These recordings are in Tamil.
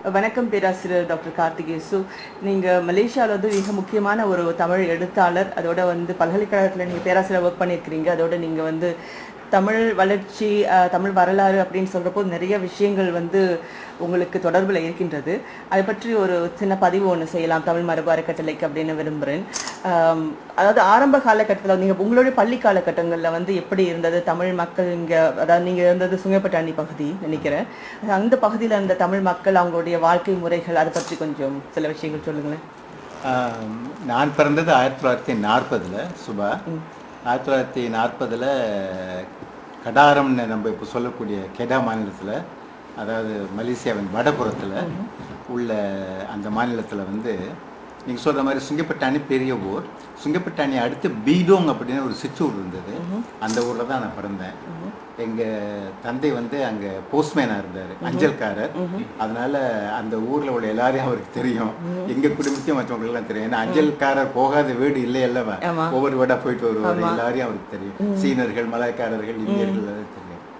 வணக்கம் பேராசிரியர் Dr.Re.Karthigesu. நீங்கள் மலேசியாவில் வந்து மிக முக்கியமான ஒரு தமிழ் எழுத்தாளர். அதோட வந்து பல்கலைக்கழகத்தில் நீங்கள் பேராசிரியர் ஒர்க் பண்ணியிருக்கிறீங்க. அதோட நீங்கள் வந்து தமிழ் வளர்ச்சி, தமிழ் வரலாறு அப்படின்னு சொல்கிறப்போ நிறைய விஷயங்கள் வந்து உங்களுக்கு தொடர்பில் இருக்கின்றது. அதை பற்றி ஒரு சின்ன பதிவு ஒன்று செய்யலாம் தமிழ் மரபு அறக்கட்டளைக்கு அப்படின்னு விரும்புகிறேன். அதாவது ஆரம்ப காலகட்டத்தில் நீங்கள் உங்களுடைய பள்ளி காலகட்டங்களில் வந்து எப்படி இருந்தது தமிழ் மக்கள் இங்கே, அதாவது நீங்கள் இருந்தது சுங்கப்பட்டாணி பகுதி நினைக்கிறேன். அந்த பகுதியில் இருந்த தமிழ் மக்கள் அவங்களுடைய வாழ்க்கை முறைகள் அதை பற்றி கொஞ்சம் சில விஷயங்கள் சொல்லுங்களேன். நான் பிறந்தது 1940 சுபா. 1940 கடாரம்னு நம்ம இப்போ சொல்லக்கூடிய கெடா மாநிலத்தில், அதாவது மலேசியாவின் வடபுறத்தில் உள்ள அந்த மாநிலத்தில் வந்து நீங்கள் சொல்கிற மாதிரி சுங்கப்பட்டாணி பெரிய ஊர். சுங்கப்பட்டாணி அடுத்து பீடோங் அப்படின்னு ஒரு சிற்றூர் இருந்தது. அந்த ஊரில் தான் நான் பிறந்தேன். எங்கள் தந்தை வந்து அங்கே போஸ்ட்மேனாக இருந்தார், அஞ்சல்காரர். அதனால் அந்த ஊரில் உள்ள எல்லாரையும் அவருக்கு தெரியும். எங்கள் குடும்பத்தையும் மற்றவங்களுக்கெல்லாம் தெரியும். ஏன்னா அஞ்சல்காரர் போகாத வீடு இல்லை அல்லவா, ஒவ்வொரு வீடாக போயிட்டு வருவார். எல்லாரையும் அவருக்கு தெரியும். சீனர்கள், மலாய்க்காரர்கள், இந்தியர்கள் தெரியும்.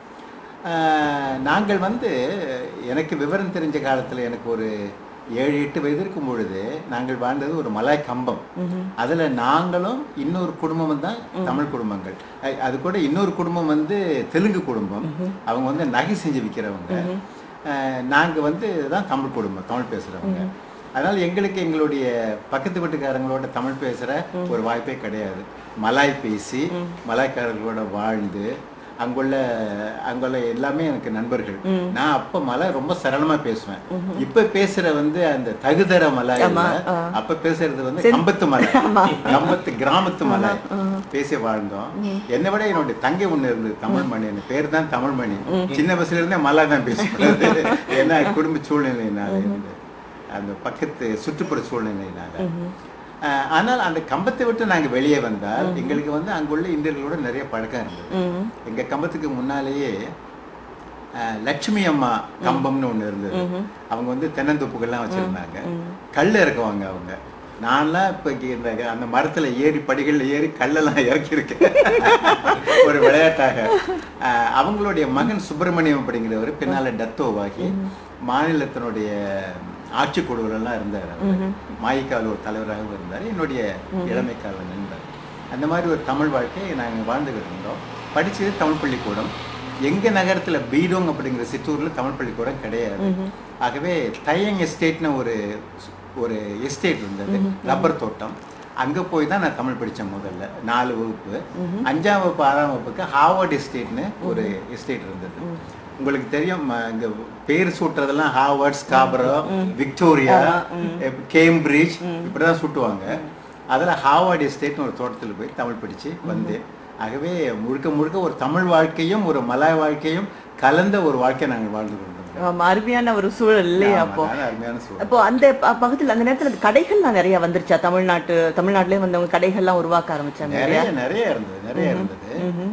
நாங்கள் வந்து எனக்கு விவரம் தெரிஞ்ச காலத்தில் எனக்கு ஒரு 7-8 வயது இருக்கும் பொழுது நாங்கள் வாழ்ந்தது ஒரு மலாய் கம்பம். அதில் நாங்களும் இன்னொரு குடும்பம் தான் தமிழ் குடும்பங்கள். அது கூட இன்னொரு குடும்பம் வந்து தெலுங்கு குடும்பம். அவங்க வந்து நகை செஞ்சு விற்கிறவங்க. நாங்கள் வந்து தான் தமிழ் குடும்பம், தமிழ் பேசுகிறவங்க. அதனால் எங்களுக்கு எங்களுடைய பக்கத்து வீட்டுக்காரங்களோட தமிழ் பேசுகிற ஒரு வாய்ப்பே கிடையாது. மலாய் பேசி மலாய்க்காரர்களோட வாழ்ந்து அங்குள்ள எல்லாமே எனக்கு நண்பர்கள். நான் அப்ப மலை ரொம்ப சரளமா பேசுவேன். இப்ப பேசுற வந்து அந்த தகுதர மலை, அப்ப பேசுறது வந்து கம்பத்து மலை, கம்பத்து கிராமத்து மலை பேசி வாழ்ந்தோம். என்னை விட என்னுடைய தங்கை ஒண்ணு இருந்தது, தமிழ்மணி. என் பேர் தான் தமிழ்மணி. சின்ன வயசுல இருந்தே மலை தான் பேசுறது. ஏன்னா குடும்ப சூழ்நிலையினால, அந்த பக்கத்து சுற்றுப்புற சூழ்நிலையினால. ஆனால் அந்த கம்பத்தை விட்டு நாங்கள் வெளியே வந்தால் எங்களுக்கு வந்து அங்குள்ள இந்தியர்களோட நிறைய பழக்கம் இருந்தது. எங்கள் கம்பத்துக்கு முன்னாலேயே லட்சுமி அம்மா கம்பம்னு ஒன்று இருந்தது. அவங்க வந்து தென்னந்தோப்புகள்லாம் வச்சுருந்தாங்க. கல் இறக்குவாங்க அவங்க. நான்லாம் இப்போ இந்த அந்த மரத்தில் ஏறி படிகளில் ஏறி கல்லெல்லாம் இறக்கியிருக்கேன் ஒரு விளையாட்டாக. அவங்களுடைய மகன் சுப்பிரமணியம் அப்படிங்கிறவர் பின்னால் டத்தோவாகி மாநிலத்தினுடைய ஆட்சி குழுவிலெல்லாம் இருந்தார். மாயிக்காவில் ஒரு தலைவராகவும் இருந்தார். என்னுடைய இளமைக்கால நண்பர். அந்த மாதிரி ஒரு தமிழ் வாழ்க்கையை நாங்கள் வாழ்ந்துக்கிட்டு இருந்தோம். படித்தது தமிழ் பள்ளிக்கூடம். எங்கள் நகரத்தில் பீடோங் அப்படிங்கிற சிற்றூரில் தமிழ் பள்ளிக்கூடம் கிடையாது. ஆகவே தையங் எஸ்டேட்னு ஒரு எஸ்டேட் இருந்தது, ரப்பர் தோட்டம். அங்கே போய் தான் நான் தமிழ் படித்தேன். முதல்ல 4 வகுப்பு, 5ஆம் வகுப்பு 6ஆம் வகுப்புக்கு ஹார்வர்ட் எஸ்டேட்னு ஒரு எஸ்டேட் இருந்தது. உங்களுக்கு தெரியும், இங்கே பேர் சூட்டுறதெல்லாம் ஹார்வர்ட், ஸ்காபரோ, விக்டோரியா, கேம்பிரிட்ஜ் இப்படிதான் சூட்டுவாங்க. அதில் ஹார்வர்ட் எஸ்டேட்னு ஒரு தோட்டத்தில் போய் தமிழ் படித்து வந்தேன். ஆகவே முழுக்க முழுக்க ஒரு தமிழ் வாழ்க்கையும் ஒரு மலாய் வாழ்க்கையும் கலந்த ஒரு வாழ்க்கையை நாங்கள் வாழ்ந்து கொண்டோம். அருமையான ஒரு சூழல் இல்லையா? அப்போ அந்த பக்கத்தில் அந்த நேரத்தில் கடைகள்லாம் நிறைய வந்துருச்சா? தமிழ்நாட்டிலே வந்தவங்க கடைகள்லாம் உருவாக்க ஆரம்பிச்சாங்க. நிறைய இருந்தது.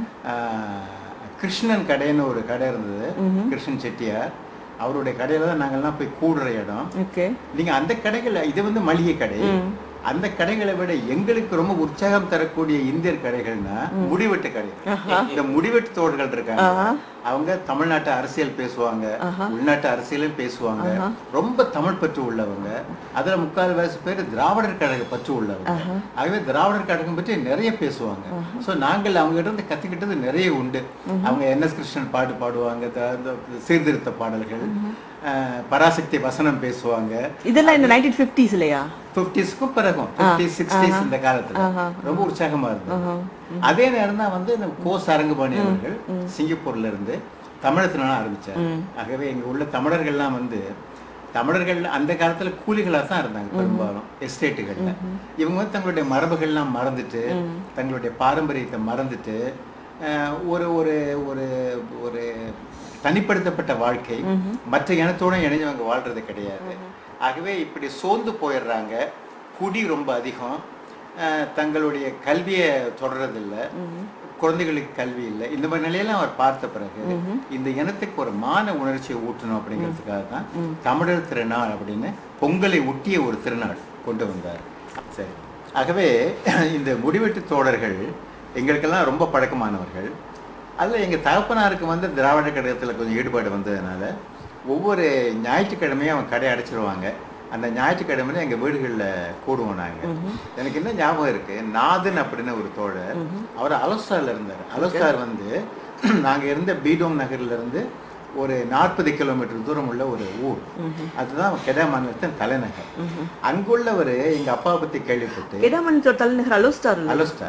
கிருஷ்ணன் கடைன்னு ஒரு கடை இருந்தது, கிருஷ்ணன் செட்டியார். அவருடைய கடையில தான் நாங்கள்லாம் போய் கூடுற இடம். நீங்க அந்த கடைகள், இது வந்து மளிகை கடை. அந்த கடைகளை விட எங்களுக்கு ரொம்ப உற்சாகம் தரக்கூடிய இந்தியர் கடைகள்னா முடிவெட்டு கடை. இந்த முடிவெட்டு தோழர்கள் இருக்காங்க. அவங்க தமிழ்நாட்டு அரசியல் பேசுவாங்க, உள்நாட்டு அரசியலும் பேசுவாங்க. ரொம்ப தமிழ் பற்று உள்ளவங்க. அதுல 3/4 பேர் திராவிடர் கழக பற்று உள்ளவங்க. ஆகவே திராவிடர் கழகம் பற்றி நிறைய பேசுவாங்க. ஸோ நாங்கள் அவங்க கிட்ட இருந்து கத்துக்கிட்டது நிறைய உண்டு. அவங்க NS கிருஷ்ணன் பாட்டு பாடுவாங்க, சீர்திருத்த பாடல்கள், பராசக்தி வசனம் பேசுவாங்க. இதெல்லாம் இந்த 1950s இல்லையா? 50ஸ்க்கும் பிறகும் 50s 60s இந்த காலத்துல ரொம்ப உற்சாகமா இருந்தது. அதே நேரம் தான் வந்து இந்த கோ சரங்குபாணி அவர்கள் சிங்கப்பூர்ல இருந்து தமிழத்தினால ஆரம்பிச்சார். ஆகவே இங்க உள்ள தமிழர்கள்லாம் வந்து தமிழர்கள் அந்த காலத்துல கூலிகளாக தான் இருந்தாங்க பெரும்பாலும் எஸ்டேட்டுகள்ல. இவங்க வந்து தங்களுடைய மரபுகள்லாம் மறந்துட்டு, தங்களுடைய பாரம்பரியத்தை மறந்துட்டு ஒரு ஒரு ஒரு ஒரு தனிப்படுத்தப்பட்ட வாழ்க்கை, மற்ற இனத்தோட இணைஞ்சவங்க வாழ்றது கிடையாது. ஆகவே இப்படி சோர்ந்து போயிடுறாங்க. குடி ரொம்ப அதிகம். தங்களுடைய கல்வியை தொடர்றதில்லை, குழந்தைகளுக்கு கல்வி இல்லை. இந்த மாதிரி நிலையெல்லாம் அவர் பார்த்த பிறகு இந்த இனத்துக்கு ஒரு மான உணர்ச்சியை ஊட்டணும் அப்படிங்கிறதுக்காக தான் தமிழர் திருநாள் அப்படின்னு பொங்கலை ஒட்டிய ஒரு திருநாள் கொண்டு வந்தார். சரி, ஆகவே இந்த முடிவெட்டு தோழர்கள் எங்களுக்கெல்லாம் ரொம்ப பழக்கமானவர்கள். அதில் எங்கள் தகப்பனாருக்கு வந்து திராவிட கழகத்தில் கொஞ்சம் ஈடுபாடு வந்ததுனால ஒவ்வொரு ஞாயிற்றுக்கிழமையும் அவன் கடை அடைச்சிருவாங்க. அந்த ஞாயிற்றுக்கிழமையில எங்கள் வீடுகளில் கூடுவோம் நாங்கள். எனக்கு என்ன ஞாபகம் இருக்குது, நாதன் அப்படின்னு ஒரு தோழர், அவர் அலோஸ்டாரில் இருந்தார். அலோஸ்டார் வந்து நாங்கள் இருந்த பீடோங் நகர்லேருந்து ஒரு 40 கிலோமீட்டர் தூரம் உள்ள ஒரு ஊர். அதுதான் கெடா மாநிலத்தின் தலைநகர். அங்குள்ளவர் எங்கள் அப்பாவை பற்றி கேள்விப்பட்டு, கெடா மாநிலத்தோட தலைநகர் அலோஸ்டார்.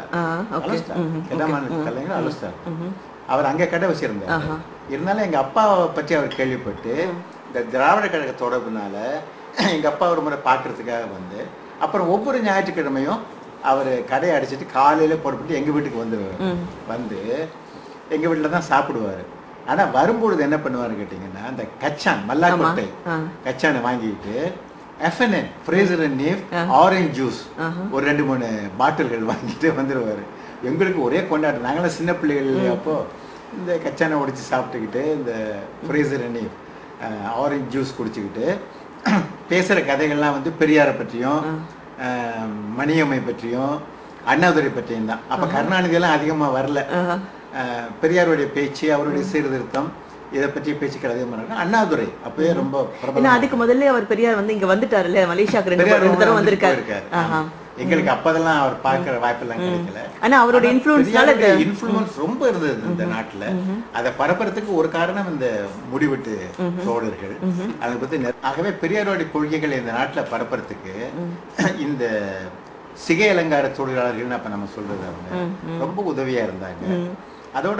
கெடா மாநிலத்தின் தலைநகர் அலோஸ்டார். அவர் அங்கே கடை வச்சிருந்தார். இருந்தாலும் எங்கள் அப்பாவை பற்றி அவர் கேள்விப்பட்டு இந்த திராவிட கழக தொடர்புனால எங்கள் அப்பா ஒரு முறை பார்க்கறதுக்காக வந்து, அப்புறம் ஒவ்வொரு ஞாயிற்றுக்கிழமையும் அவர் கடையை அடிச்சுட்டு காலையில் போட்டுவிட்டு எங்கள் வீட்டுக்கு வந்து எங்கள் வீட்டில் தான் சாப்பிடுவார். ஆனால் வரும்பொழுது என்ன பண்ணுவார் கேட்டிங்கன்னா, அந்த கச்சான் மல்லாக்கொட்டை கச்சானை வாங்கிட்டு FNN Fraser and Neave orange juice ஒரு 2-3 பாட்டில்கள் வாங்கிட்டு வந்துடுவார். எங்களுக்கு ஒரே கொண்டாட்டம். நாங்களாம் சின்ன பிள்ளைகள் இல்லையா, அப்போது இந்த கச்சானை உடைச்சி சாப்பிட்டுக்கிட்டு இந்த Fraser and Neave orange juice குடிச்சிக்கிட்டு பேசுகிற கதைகள்லாம் வந்து பெரியாரை பற்றியும் மணியம்மை பற்றியும் அண்ணாதுரை பற்றியும் தான். அப்போ கருணாநிதியெல்லாம் அதிகமாக வரல. பெரியாருடைய பேச்சு, அவருடைய சீர்திருத்தம், இதை பற்றி பேச்சுக்கள் அதிகமாக இருக்கு. அண்ணாதுரை அப்பவே ரொம்ப பிரபலம். அதுக்கு முதல்ல அவர் பெரியார் வந்து இங்க வந்துட்டாரு இல்லையா, மலேசியாவுக்கு 2 தடவை வந்திருக்காரு. எங்களுக்கு அப்பதெல்லாம் அவர் பார்க்குற வாய்ப்பெல்லாம் கிடைக்கல. ஆனா அவரோட இன்ஃப்ளூயன்ஸ் ரொம்ப இருந்தது இந்த நாட்டுல. அதை பரப்புறதுக்கு ஒரு காரணம் இந்த முடிவெட்டு தோழர்கள். அதை பத்தி ஆகவே பெரியாரோட கொள்கைகள் இந்த நாட்டுல பரப்புறதுக்கு இந்த சிகை அலங்கார தொழிலாளர்கள்னு அப்ப நம்ம சொல்றது அவங்க ரொம்ப உதவியா இருந்தாங்க. அதோட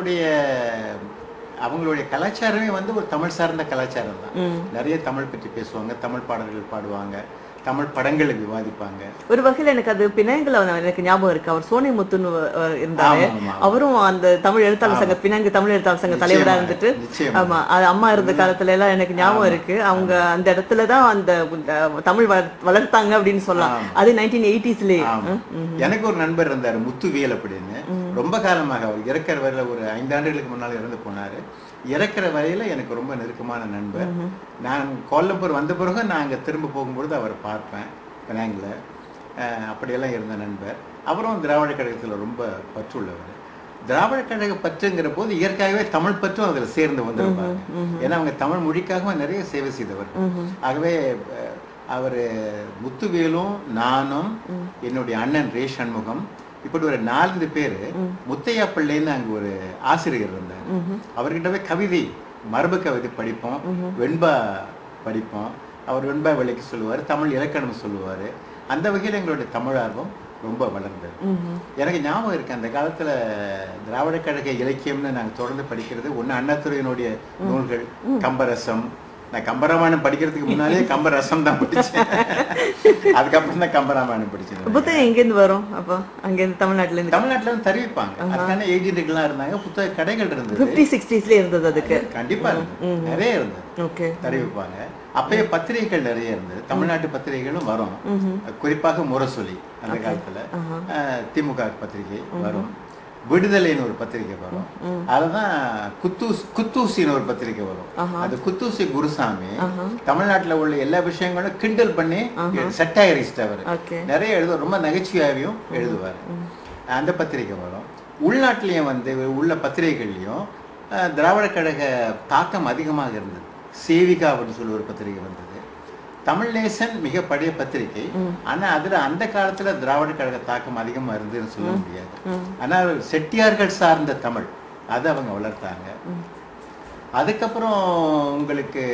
அவங்களுடைய கலாச்சாரமே வந்து ஒரு தமிழ் சார்ந்த கலாச்சாரம் தான். நிறைய தமிழ் பற்றி பேசுவாங்க, தமிழ் பாடல்கள் பாடுவாங்க, தமிழ் படங்களை விவாதிப்பாங்க. ஒரு வகையில் எனக்கு அது பினாங்குல எனக்கு ஞாபகம் இருக்கு. அவர் சோனை முத்துன்னு இருந்தாரு. அவரும் அந்த தமிழ் எழுத்தாளர் சங்க, பினாங்கு தமிழ் எழுத்தாளர் சங்க தலைவராக இருந்துட்டு, ஆமா, அது அம்மா இருந்த காலத்துல எல்லாம் எனக்கு ஞாபகம் இருக்கு. அவங்க அந்த இடத்துலதான் அந்த தமிழ் வளர்த்தாங்க அப்படின்னு சொல்லலாம். அது 1980s. எனக்கு ஒரு நண்பர் இருந்தார், முத்துவியல் அப்படின்னு. ரொம்ப காலமாக, அவர் இறக்கிற வரையில ஒரு 5 ஆண்டுகளுக்கு முன்னால் இறந்து போனாரு. இறக்கிற வரையில எனக்கு ரொம்ப நெருக்கமான நண்பர். நான் கோலம்பூர் வந்த பிறகு நாங்கள் திரும்ப போகும்பொழுது அவரை பார்ப்பேன் பினாங்கில். அப்படியெல்லாம் இருந்த நண்பர். அவரும் திராவிட கழகத்தில் ரொம்ப பற்றுள்ளவர். திராவிட கழக பற்றுங்கிற போது இயற்கையாகவே தமிழ் பற்றும் அதில் சேர்ந்து வந்திருப்பாங்க. ஏன்னா அவங்க தமிழ் மொழிக்காக நிறைய சேவை செய்தவர். ஆகவே அவர் முத்துவேலும் நானும் என்னுடைய அண்ணன் ரே சண்முகம் இப்படி ஒரு 4 பேர், முத்தையா பிள்ளைன்னு அங்கே ஒரு ஆசிரியர் இருந்தார். அவர்கிட்டவே கவிதை, மரபு கவிதை படிப்போம், வெண்பா படிப்போம். அவர் வெண்பா விலைக்கு சொல்லுவார், தமிழ் இலக்கணம் சொல்லுவார். அந்த வகையில் எங்களுடைய தமிழ் ஆர்வம் ரொம்ப வளர்ந்தது. எனக்கு ஞாபகம் இருக்கு, அந்த காலத்தில் திராவிட கழக இலக்கியம்னு நாங்கள் தொடர்ந்து படிக்கிறது ஒன்று அண்ணாதுரையினுடைய நூல்கள், கம்பரசம். நான் கம்பராமாயணம் படிக்கிறதுக்கு முன்னாலே கம்பரசம் தான் படிச்சேன். அதுக்கப்புறம் தான் கம்பராமாயணம் படிச்சேன். புத்தகம் எங்கேருந்து வரும்? அப்போ அங்கேருந்து தமிழ்நாட்டுல தெரிவிப்பாங்க. அதுக்கான ஏஜென்ட்டுகள்லாம் இருந்தாங்க, புத்தக கடைகள் இருந்தது. 50-60s இருந்தது. அதுக்கு கண்டிப்பா நிறைய இருந்தது, தெரிவிப்பாங்க. அப்பயே பத்திரிகைகள் நிறைய இருந்தது. தமிழ்நாட்டு பத்திரிகைகளும் வரும். குறிப்பாக முரசொலி அந்த காலத்துல திமுக பத்திரிகை வரும். விடுதலைன்னு ஒரு பத்திரிகை வரும். அதுதான் குத்தூசின்னு ஒரு பத்திரிகை வரும். அது குத்தூசி குருசாமி தமிழ்நாட்டுல உள்ள எல்லா விஷயங்களும் கிண்டல் பண்ணி சட்டாயரிஸ்ட். அவர் நிறைய எழுதுவார், ரொம்ப நகைச்சுவையாகவும் எழுதுவார். அந்த பத்திரிகை வரும். உள்நாட்டிலையும் வந்து உள்ள பத்திரிகைகள்லையும் திராவிட கழக தாக்கம் அதிகமாக இருந்தது. சேவிகா அப்படின்னு சொல்லி ஒரு பத்திரிகை வந்தது. தமிழ் நேசன் மிக பழைய பத்திரிகை. ஆனா அதுல அந்த காலத்துல திராவிட கழக தாக்கம் அதிகமா இருந்ததுன்னு சொல்ல முடியாது. ஆனா செட்டியார்கள் சார்ந்த தமிழ் அதை அவங்க வளர்த்தாங்க. அதுக்கப்புறம் உங்களுக்கு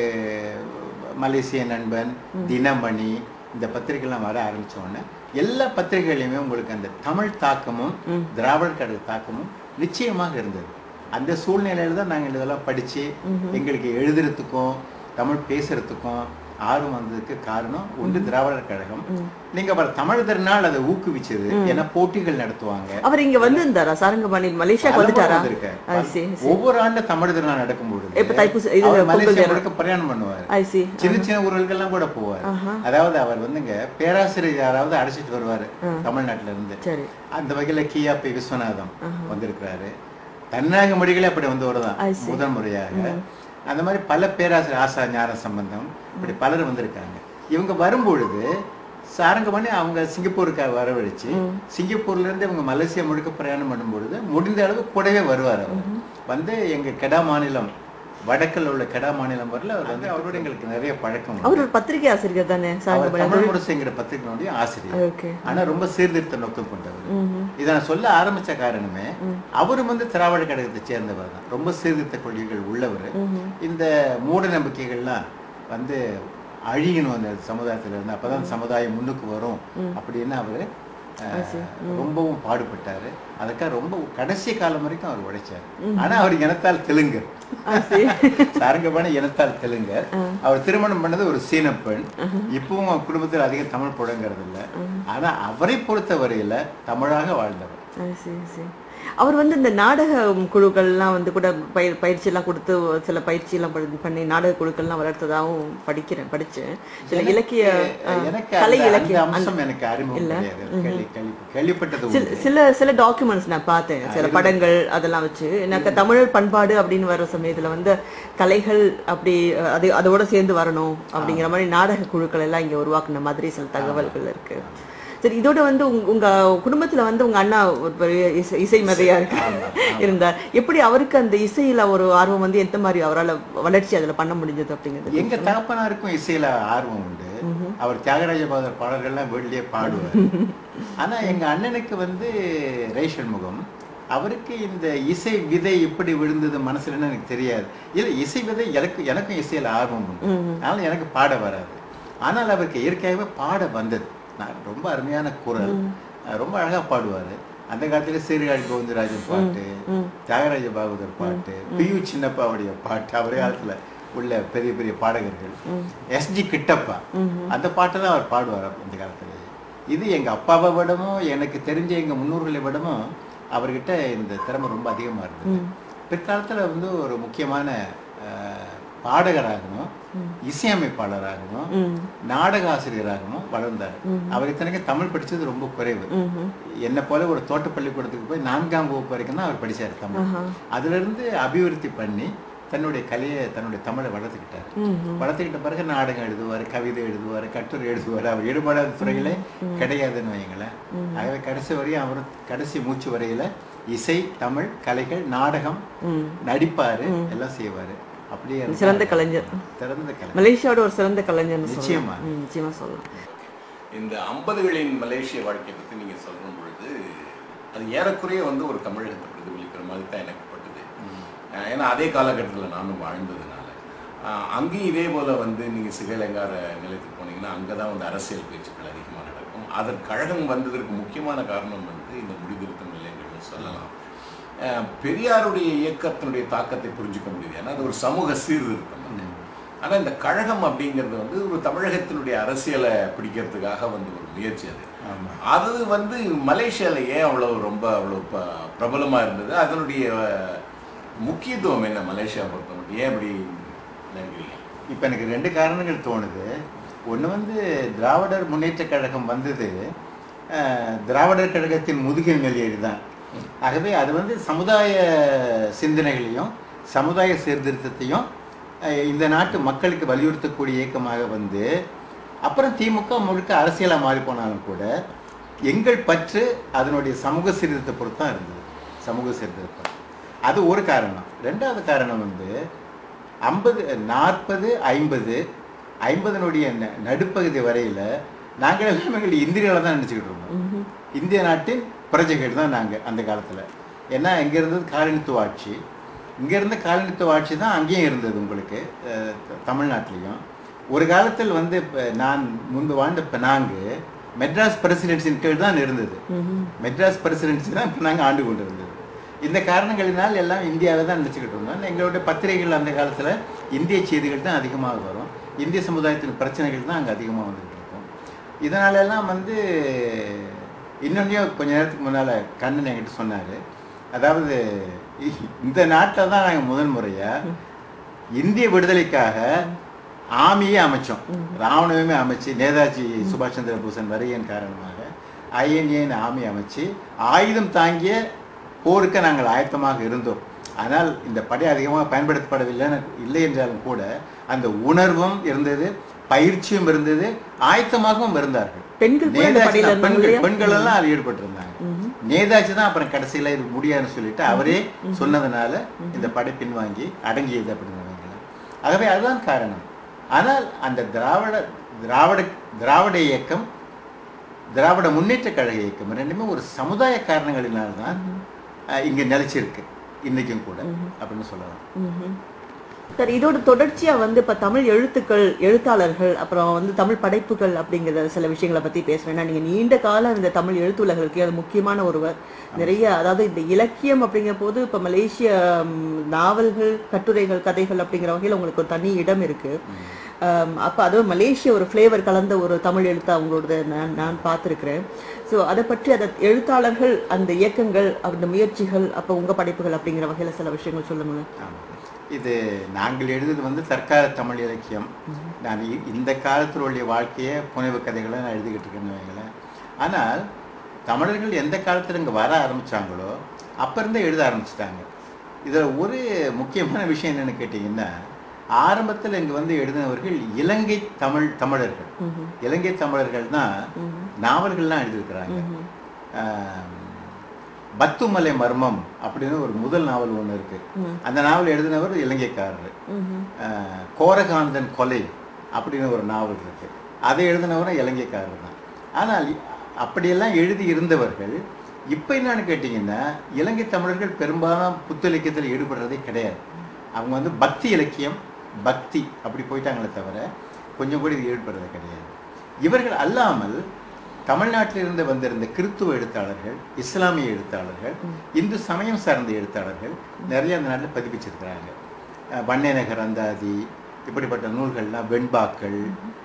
மலேசிய நண்பன், தினமணி, இந்த பத்திரிகைலாம் வர ஆரம்பிச்ச உடனே எல்லா பத்திரிகைகளையுமே உங்களுக்கு அந்த தமிழ் தாக்கமும் திராவிட கழக தாக்கமும் நிச்சயமாக இருந்தது. அந்த சூழ்நிலையில தான் நாங்கள் இதெல்லாம் படிச்சு எங்களுக்கு எழுதுறதுக்கும் தமிழ் பேசுறதுக்கும் ஆர்வம் வந்ததுக்கு காரணம் ஒன்று திராவிடர் கழகம். நீங்க தமிழ் திருநாள் அதை ஊக்குவிச்சது. ஏன்னா போட்டிகள் நடத்துவாங்க. அவர் இங்க வந்து இருந்தாரா? சாரங்கபாணி மலேசியாக்கு வந்துட்டாரா? ஒவ்வொரு ஆண்டு தமிழ் திருநாள் நடக்கும்போது மலேசியா முழுக்க பிரயாணம் பண்ணுவார். சின்ன சின்ன ஊர்களுக்கெல்லாம் கூட போவார். அதாவது அவர் வந்துங்க பேராசிரியர் யாராவது அழைச்சிட்டு வருவாரு தமிழ்நாட்டுல இருந்து. அந்த வகையில கியாபி விஸ்வநாதம் வந்திருக்கிறாரு. தன்னாக மொழிகளே அப்படி வந்து வருதான் முதல் முறையாக. அந்த மாதிரி பல பேராசிரியர், ஆசா ஞான சம்பந்தம், இப்படி பலர் வந்திருக்காங்க. இவங்க வரும்பொழுது சாரங்கபாணி அவங்க சிங்கப்பூருக்கு வரவழைச்சு, சிங்கப்பூர்ல இருந்து இவங்க மலேசியா முழுக்க பிரயாணம் பண்ணும்பொழுது முடிந்த அளவு கூடவே வருவார். அவர் வந்து எங்க கெடா மாநிலம் வடக்கில் உள்ள கெடா மாநிலம் வரல அவர் வந்து அவரோட எங்களுக்கு நிறைய பழக்கம். அவர் ஒரு பத்திரிகை ஆசிரியர் தானே? தமிழ் முரசுங்கிற பத்திரிகையினுடைய ஆசிரியர். ஆனா ரொம்ப சீர்திருத்த நோக்கம் கொண்டவர். இதை நான் சொல்ல ஆரம்பிச்ச காரணமே அவரும் வந்து திராவிட கழகத்தை சேர்ந்தவர் தான். ரொம்ப சீர்திருத்த கொள்கைகள் உள்ளவர். இந்த மூட நம்பிக்கைகள்லாம் வந்து அழியணும் அந்த சமுதாயத்துல இருந்து, அப்பதான் சமுதாயம் முன்னுக்கு வரும் அப்படின்னு அவரு ரொம்பவும் பாடுபட்டாரு. அதுக்காக ரொம்ப கடைசி காலம் வரைக்கும் அவர் உழைச்சார். ஆனா அவர் இனத்தால் தெலுங்கர், சாரங்கபாணி இனத்தால் தெலுங்கர். அவர் திருமணம் பண்ணது ஒரு சீன பெண். இப்பவும் அவர் குடும்பத்தில் அதிகம் தமிழ் புழங்கிறது இல்லை. ஆனா அவரை பொறுத்த வரையில தமிழாக வாழ்ந்தவர். அவர் வந்து இந்த நாடக குழுக்கள்லாம் வந்து கூட பயிற்சியெல்லாம் கொடுத்து சில பயிற்சியெல்லாம் பண்ணி நாடக குழுக்கள்லாம் வளர்த்ததாகவும் படிச்சேன். சில இலக்கிய கலை இலக்கிய அம்சம் எனக்கு அறிமுகம் கேள்விப்பட்டது. சில டாக்குமெண்ட்ஸ் நான் பார்த்தேன், சில படங்கள் அதெல்லாம் வச்சு. எனக்கு தமிழர் பண்பாடு அப்படின்னு வர்ற சமயத்துல வந்து கலைகள் அப்படி அதோட சேர்ந்து வரணும் அப்படிங்கிற மாதிரி நாடக குழுக்கள் எல்லாம் இங்க உருவாக்குன மாதிரி சில தகவல்கள் இருக்கு. சரி, இதோட வந்து உங்க குடும்பத்துல வந்து உங்க அண்ணா ஒரு பெரிய இசை மதையா இருந்தார். எப்படி அவருக்கு அந்த இசையில ஒரு ஆர்வம் வந்து எந்த மாதிரி அவரால் வளர்ச்சி அதுல பண்ண முடிஞ்சது அப்படிங்கிறது? எங்க தகப்பனாருக்கும் இசையில ஆர்வம் உண்டு. அவர் தியாகராஜ பாதர் பாடல்கள்லாம் வீட்டிலேயே பாடுவார். ஆனா எங்க அண்ணனுக்கு வந்து ரேஷன் முகம், அவருக்கு இந்த இசை விதை எப்படி விழுந்தது மனசுலன்னு எனக்கு தெரியாது. இல்லை, இசை விதை எனக்கும் இசையில ஆர்வம் உண்டு. அதனால எனக்கு பாட வராது. ஆனால் அவருக்கு இயற்கையாகவே பாட வந்தது. ரொம்ப அருமையான குரல், ரொம்ப அழகா பாடுவாரு. அந்த காலத்துல சீர்காழி கோவிந்தராஜன் பாட்டு, தியாகராஜ பாகவதர் பாட்டு, பியு சின்னப்பாவுடைய பாட்டு, அவரே காலத்துல உள்ள பெரிய பெரிய பாடகர்கள், எஸ்ஜி கிட்டப்பா, அந்த பாட்டெல்லாம் அவர் பாடுவார் அந்த காலத்துல. இது எங்க அப்பாவை விடமும் எனக்கு தெரிஞ்ச எங்க முன்னோர்களை விடமும் அவர்கிட்ட இந்த திறமை ரொம்ப அதிகமா இருந்தது. பிற்காலத்துல வந்து ஒரு முக்கியமான பாடகராகணும், இசையமைப்பாளராகணும், நாடக ஆசிரியராகணும் வளர்ந்தார். அவர் இத்தனைக்கு தமிழ் படிச்சது ரொம்ப குறைவு. என்ன போல ஒரு தோட்ட பள்ளிக்கூடத்துக்கு போய் 4ஆம் வகுப்பு வரைக்கும் தான் அவர் படிச்சார் தமிழ். அதுல இருந்து அபிவிருத்தி பண்ணி தன்னுடைய கலையை, தன்னுடைய தமிழை வளர்த்துக்கிட்ட பிறகு நாடகம் எழுதுவார், கவிதை எழுதுவார், கட்டுரை எழுதுவார். அவர் ஈடுபடாத துறைகளே கிடையாதுன்னு வைங்களேன். ஆகவே கடைசி வரையும் அவர் கடைசி மூச்சு வரையில இசை, தமிழ், கலைகள், நாடகம், நடிப்பாரு, எல்லாம் செய்வாரு. அப்படியே சிறந்த கலைஞர், மலேசியாவோட ஒரு சிறந்த கலைஞர் நிச்சயமா சொல்லலாம். இந்த 50களின் மலேசிய வாழ்க்கையை பற்றி நீங்கள் சொல்லும் பொழுது அது ஏறக்குறைய வந்து ஒரு தமிழகத்தை பிரதிபலிக்கிற மாதிரி தான் எனக்கு பட்டுது. ஏன்னா அதே காலகட்டத்தில் நானும் வாழ்ந்ததுனால அங்கேயும் இதே போல் வந்து நீங்கள் சிகலங்கார நிலையத்துக்கு போனீங்கன்னா அங்கே தான் வந்து அரசியல் பேச்சுக்கள் அதிகமாக நடக்கும். அதன் கழகம் வந்ததற்கு முக்கியமான காரணம் வந்து இந்த முடிதிருத்தம் இல்லைன்னு சொல்லலாம். பெரியாருடைய இயக்கத்தினுடைய தாக்கத்தை புரிஞ்சுக்க முடியுது, ஏன்னா அது ஒரு சமூக சீர்திருத்தம். ஆனால் இந்த கழகம் அப்படிங்கிறது வந்து ஒரு தமிழகத்தினுடைய அரசியலை பிடிக்கிறதுக்காக வந்து ஒரு முயற்சி. அது வந்து மலேசியாவில் ஏன் அவ்வளோ பிரபலமாக இருந்தது? அதனுடைய முக்கியத்துவம் என்ன மலேசியா பொறுத்தவரை? ஏன் அப்படி நினைக்கிறீங்க? இப்போ எனக்கு 2 காரணங்கள் தோணுது. ஒன்று வந்து திராவிடர் முன்னேற்ற கழகம் வந்தது திராவிடர் கழகத்தின் முதுகில் மேலேறி தான். ஆகவே அது வந்து சமுதாய சிந்தனைகளையும் சமுதாய சீர்திருத்தத்தையும் இந்த நாட்டு மக்களுக்கு வலியுறுத்தக்கூடிய இயக்கமாக வந்து, அப்புறம் திமுக முழுக்க அரசியலாக மாறி போனாலும் கூட எங்கள் பற்று அதனுடைய சமூக சீர்திருத்தத்தை பொறுத்து தான் இருந்தது. சமூக சீர்திருத்தம் அது ஒரு காரணம். 2வது காரணம் வந்து 50, 40, 50 நடுப்பகுதி வரையில் நாங்கள் எங்கள் இந்திரிகளை தான் நினச்சிக்கிட்டு இருந்தோம். இந்திய நாட்டின் பிரஜைகள் தான் நாங்கள் அந்த காலத்தில். ஏன்னா இங்கே இருந்தது காலனித்துவ ஆட்சி. இங்கேருந்து காலனித்துவ ஆட்சி தான் அங்கேயும் இருந்தது உங்களுக்கு தமிழ்நாட்டிலையும். ஒரு காலத்தில் வந்து இப்போ நான் முன்பு வாழ்ந்த பெனாங்கு மெட்ராஸ் பிரசிடென்சின் கீழ் தான் இருந்தது. மெட்ராஸ் பிரசிடென்சி தான் இப்போ நாங்கள் ஆண்டு கொண்டு இருந்தது. இந்த காரணங்களினால் எல்லாம் இந்தியாவில் தான் நினச்சிக்கிட்டு இருந்தோம். எங்களுடைய பத்திரிகைகள் அந்த காலத்தில் இந்திய செய்திகள் தான் அதிகமாக வரும். இந்திய சமுதாயத்தின் பிரச்சனைகள் தான் அங்கே அதிகமாக வந்துகிட்டு இருக்கும். இதனாலெல்லாம் வந்து இன்னொன்றையும் கொஞ்ச நேரத்துக்கு முன்னால் கண்ணன் என்கிட்ட சொன்னார். அதாவது இந்த நாட்டில் தான் நாங்கள் முதல் முறையாக இந்திய விடுதலைக்காக ஆமியே அமைச்சோம், ராணுவமே அமைச்சு, நேதாஜி சுபாஷ் சந்திர போஸின் வருகையின் காரணமாக ஐஎன்ஏன்னு ஆமி அமைச்சு ஆயுதம் தாங்கிய போருக்கு நாங்கள் ஆயத்தமாக இருந்தோம். ஆனால் இந்த படை அதிகமாக இல்லை என்றாலும் கூட அந்த உணர்வும் இருந்தது, பயிற்சியும் இருந்தது, ஆயத்தமாகவும் இருந்தார்கள். பெண்கள் எல்லாம் அதில் ஈடுபட்டிருந்தாங்க. நேதாஜி தான் அப்புறம் கடைசியில் இது முடியாதுன்னு சொல்லிட்டு அவரே சொன்னதுனால இந்த படை பின்வாங்கி அடங்கியது அப்படின்னு ஆகவே அதுதான் காரணம். ஆனால் அந்த திராவிட இயக்கம், திராவிட முன்னேற்ற கழக இயக்கம் ரெண்டுமே ஒரு சமுதாய காரணங்களினால்தான் இங்கே நிலைச்சிருக்கு இன்னைக்கும் கூட அப்படின்னு சொல்லலாம். சார், இதோட தொடர்ச்சியா வந்து இப்ப தமிழ் எழுத்தாளர்கள் அப்புறம் வந்து தமிழ் படைப்புகள் அப்படிங்கிற சில விஷயங்களை பத்தி பேசுறேன்னா, நீங்க நீண்ட காலம் இந்த தமிழ் எழுத்துலகளுக்கு அது முக்கியமான ஒருவர். நிறைய, அதாவது இந்த இலக்கியம் அப்படிங்கிற போது இப்ப மலேசிய நாவல்கள், கட்டுரைகள், கதைகள் அப்படிங்கிற வகையில் உங்களுக்கு ஒரு தனி இடம் இருக்கு. அப்போ அதுவும் மலேசிய ஒரு ஃப்ளேவர் கலந்த ஒரு தமிழ் எழுத்து அவங்களோட நான் பார்த்துருக்கிறேன். ஸோ அதை பற்றி அந்த எழுத்தாளர்கள், அந்த இயக்கங்கள், அந்த முயற்சிகள், அப்போ உங்கள் படைப்புகள் அப்படிங்கிற வகையில் சில விஷயங்கள் சொல்லுங்க. இது நாங்கள் எழுதுறது வந்து தற்கால தமிழ் இலக்கியம். நான் இந்த காலத்தினுடைய வாழ்க்கையை புனைவு கதைகளை நான் எழுதிக்கிட்டு இருக்கேன்னு வைங்களேன். ஆனால் தமிழர்கள் எந்த காலத்தில் இங்கே வர ஆரம்பித்தாங்களோ அப்போ இருந்தே எழுத ஆரம்பிச்சிட்டாங்க. இதில் ஒரு முக்கியமான விஷயம் என்னென்னு கேட்டிங்கன்னா, ஆரம்பத்தில் இங்கே வந்து எழுதினவர்கள் இலங்கை தமிழர்கள். இலங்கை தமிழர்கள் தான் நாவல்கள்லாம் எழுதியிருக்கிறாங்க. பத்துமலை மர்மம் அப்படின்னு ஒரு முதல் நாவல் ஒன்று இருக்கு. அந்த நாவல் எழுதினவர் இலங்கைக்காரர். கோரகாந்தன் கொலை அப்படின்னு ஒரு நாவல் இருக்கு. அதை எழுதினவரும் இலங்கைக்காரர் தான். ஆனால் அப்படியெல்லாம் எழுதி இருந்தவர்கள் இப்போ என்னன்னு கேட்டிங்கன்னா, இலங்கை தமிழர்கள் பெரும்பாலும் புத்தலிக்கத்தில் ஈடுபடுறதே கிடையாது. அவங்க வந்து பக்தி இலக்கியம், பக்தி அப்படி போயிட்டாங்களே தவிர கொஞ்சம் கூட இது ஈடுபடுறது கிடையாது. இவர்கள் அல்லாமல் தமிழ்நாட்டில் இருந்து வந்திருந்த கிறித்துவ எழுத்தாளர்கள், இஸ்லாமிய எழுத்தாளர்கள், இந்து சமயம் சார்ந்த எழுத்தாளர்கள் நிறைய அந்த நாட்டில் பதிப்பிச்சிருக்கிறாங்க. வண்ணநகர் அந்தாதி இப்படிப்பட்ட நூல்கள்லாம், வெண்பாக்கள்,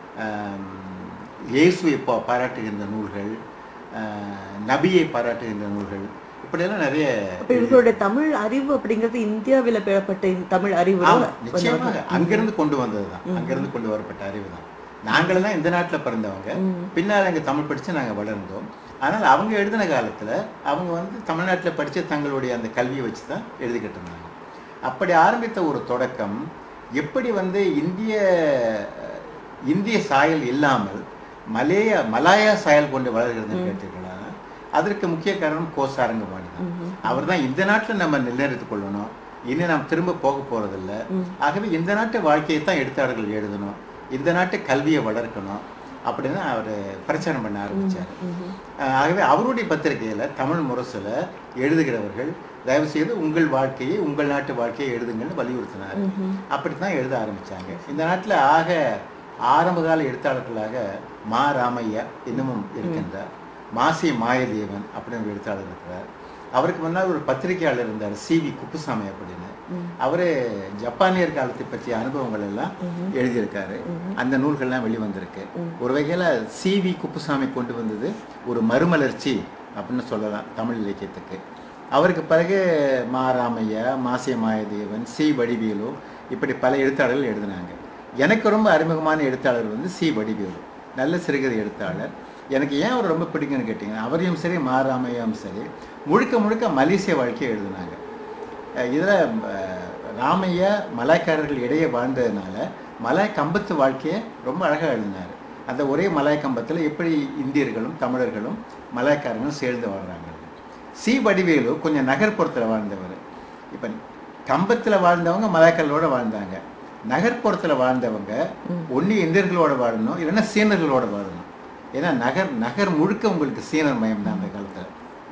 இயேசுவை பாராட்டுகின்ற நூல்கள், நபியை பாராட்டுகின்ற நூல்கள், இப்படியெல்லாம் நிறைய. இவர்களுடைய தமிழ் அறிவு அப்படிங்கிறது இந்தியாவில் பெறப்பட்ட தமிழ் அறிவு நிச்சயமாக அங்கிருந்து கொண்டு வந்தது தான், அங்கிருந்து கொண்டு வரப்பட்ட அறிவு தான். நாங்களெல்லாம் இந்த நாட்டில் பிறந்தவங்க, பின்னால் அங்கே தமிழ் படித்து நாங்கள் வளர்ந்தோம். ஆனால் அவங்க எழுதின காலத்தில் அவங்க வந்து தமிழ்நாட்டில் படித்த தங்களுடைய அந்த கல்வியை வச்சு தான் எழுதிக்கிட்டு இருந்தாங்க. அப்படி ஆரம்பித்த ஒரு தொடக்கம் எப்படி வந்து இந்திய சாயல் இல்லாமல் மலாயா சாயல் கொண்டு வளர்கிறதுன்னு கேட்டீர்களா? அதற்கு முக்கிய காரணம் கோசாரங்கபாணி தான். அவர் தான் இந்த நாட்டில் நம்ம நிர்ணயித்துக் கொள்ளணும், இனி நாம் திரும்ப போக போகிறதில்ல. ஆகவே இந்த நாட்டு வாழ்க்கையை தான் எழுத்தாளர்கள் எழுதணும், இந்த நாட்டு கல்வியை வளர்க்கணும் அப்படின்னு அவர் பிரச்சனை பண்ண ஆரம்பித்தார். ஆகவே அவருடைய பத்திரிகையில், தமிழ் முரசில் எழுதுகிறவர்கள் தயவு செய்து உங்கள் வாழ்க்கையை, உங்கள் நாட்டு வாழ்க்கையை எழுதுங்கள்னு வலியுறுத்தினார். அப்படி தான் எழுத ஆரம்பித்தாங்க. இந்த நாட்டில் ஆரம்பகால எழுத்தாளர்களாக மா ராமையா இன்னமும் இருக்கின்றார். மாசி மாயதேவன் அப்படின்னு ஒரு எழுத்தாளர் இருக்கிறார். அவருக்கு முன்னால் ஒரு பத்திரிகையாளர் இருந்தார், சி.வி. குப்புசாமி அப்படின்னு. அவரு ஜப்பானியர் காலத்தை பற்றிய அனுபவங்கள் எல்லாம் எழுதியிருக்காரு. அந்த நூல்கள்லாம் வெளிவந்திருக்கு. ஒரு வகையில் சி.வி. குப்புசாமி கொண்டு வந்தது ஒரு மறுமலர்ச்சி அப்படின்னு சொல்லலாம் தமிழ் இலக்கியத்துக்கு. அவருக்கு பிறகு மா ராமையா, மாசிய மாயதேவன், சி. வடிவேலு, இப்படி பல எழுத்தாளர்கள் எழுதினாங்க. எனக்கு ரொம்ப அறிமுகமான எழுத்தாளர் வந்து சி. வடிவேலு, நல்ல சிறுகதை எழுத்தாளர். எனக்கு ஏன் அவர் ரொம்ப பிடிக்குன்னு கேட்டிங்கன்னா, அவரையும் சரி மாராமையும் சரி முழுக்க மலேசிய வாழ்க்கையை எழுதினாங்க. இதில் ராமையா மலாய்க்காரர்கள் இடையே வாழ்ந்ததுனால மலாய் கம்பத்து வாழ்க்கையை ரொம்ப அழகாக எழுதினார். அந்த ஒரே மலாய் கம்பத்தில் எப்படி இந்தியர்களும் தமிழர்களும் மலாய்க்காரர்களும் சேர்ந்து வாழ்கிறாங்க. சி. வடிவேலு கொஞ்சம் நகர்ப்புறத்தில் வாழ்ந்தவர். இப்போ கம்பத்தில் வாழ்ந்தவங்க மலாய்க்காரர்களோடு வாழ்ந்தாங்க. நகர்ப்புறத்தில் வாழ்ந்தவங்க ஒன்று இந்தியர்களோடு வாழணும், இல்லைன்னா சீனர்களோடு வாழணும். ஏன்னா நகர் முழுக்க உங்களுக்கு சீனர் மயம் தான் அந்த காலத்தில்.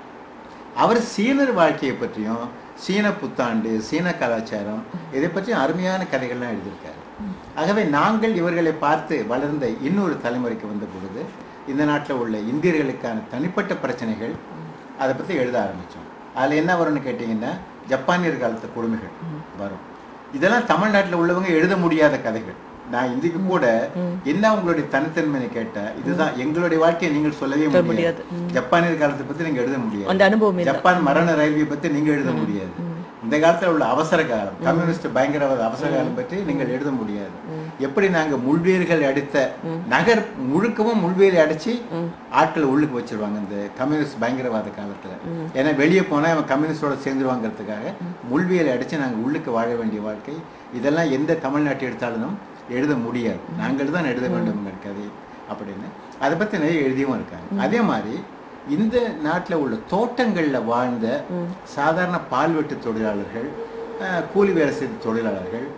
அவர் சீனர் வாழ்க்கையை பற்றியும், சீன புத்தாண்டு, சீன கலாச்சாரம், இதை பற்றியும் அருமையான கதைகள்லாம் எழுதியிருக்காரு. ஆகவே நாங்கள் இவர்களை பார்த்து வளர்ந்த இன்னொரு தலைமுறைக்கு வந்த பொழுது இந்த நாட்டில் உள்ள இந்தியர்களுக்கான தனிப்பட்ட பிரச்சனைகள் அதை பற்றி எழுத ஆரம்பித்தோம். அதில் என்ன வரும்னு கேட்டிங்கன்னா, ஜப்பானியர் காலத்து கொடுமைகள் வரும். இதெல்லாம் தமிழ்நாட்டில் உள்ளவங்க எழுத முடியாத கதைகள். நான் இதுக்கு கூட என்ன உங்களுடைய தனித்தன்மையை கேட்டேன், இதுதான் எங்களுடைய வாழ்க்கையை நீங்கள் சொல்லவே முடியாது. ஜப்பானியர் காலத்தை பத்தி நீங்க எழுத முடியாது. ஜப்பான் மரண ரயில்வே பத்தி நீங்க எழுத முடியாது. இந்த காலத்தில் உள்ள அவசர காலம், கம்யூனிஸ்ட் பயங்கரவாத அவசர காலம் பற்றி நீங்கள் எழுத முடியாது. எப்படி நாங்க முள்வேல்கள் அடித்த நகர் முழுக்கவும் முள்வேலி அடிச்சு ஆட்களை உள்ளுக்கு வச்சிருவாங்க இந்த கம்யூனிஸ்ட் பயங்கரவாத காலத்துல. ஏன்னா வெளியே போனா அவன் கம்யூனிஸ்டோட சேர்ந்துருவாங்கிறதுக்காக முள்வேலி அடிச்சு நாங்க உள்ளுக்கு வாழ வேண்டிய வாழ்க்கை. இதெல்லாம் எந்த தமிழ்நாட்டு எழுத்தாளனும் எழுத முடியாது, நாங்கள் தான் எழுத வேண்டும் கதை அப்படின்னு அதை பற்றி நிறைய எழுதியும் இருக்காங்க. அதே மாதிரி இந்த நாட்டில் உள்ள தோட்டங்களில் வாழ்ந்த சாதாரண பால்வெட்டு தொழிலாளர்கள், கூலி வேலை செய்த தொழிலாளர்கள்,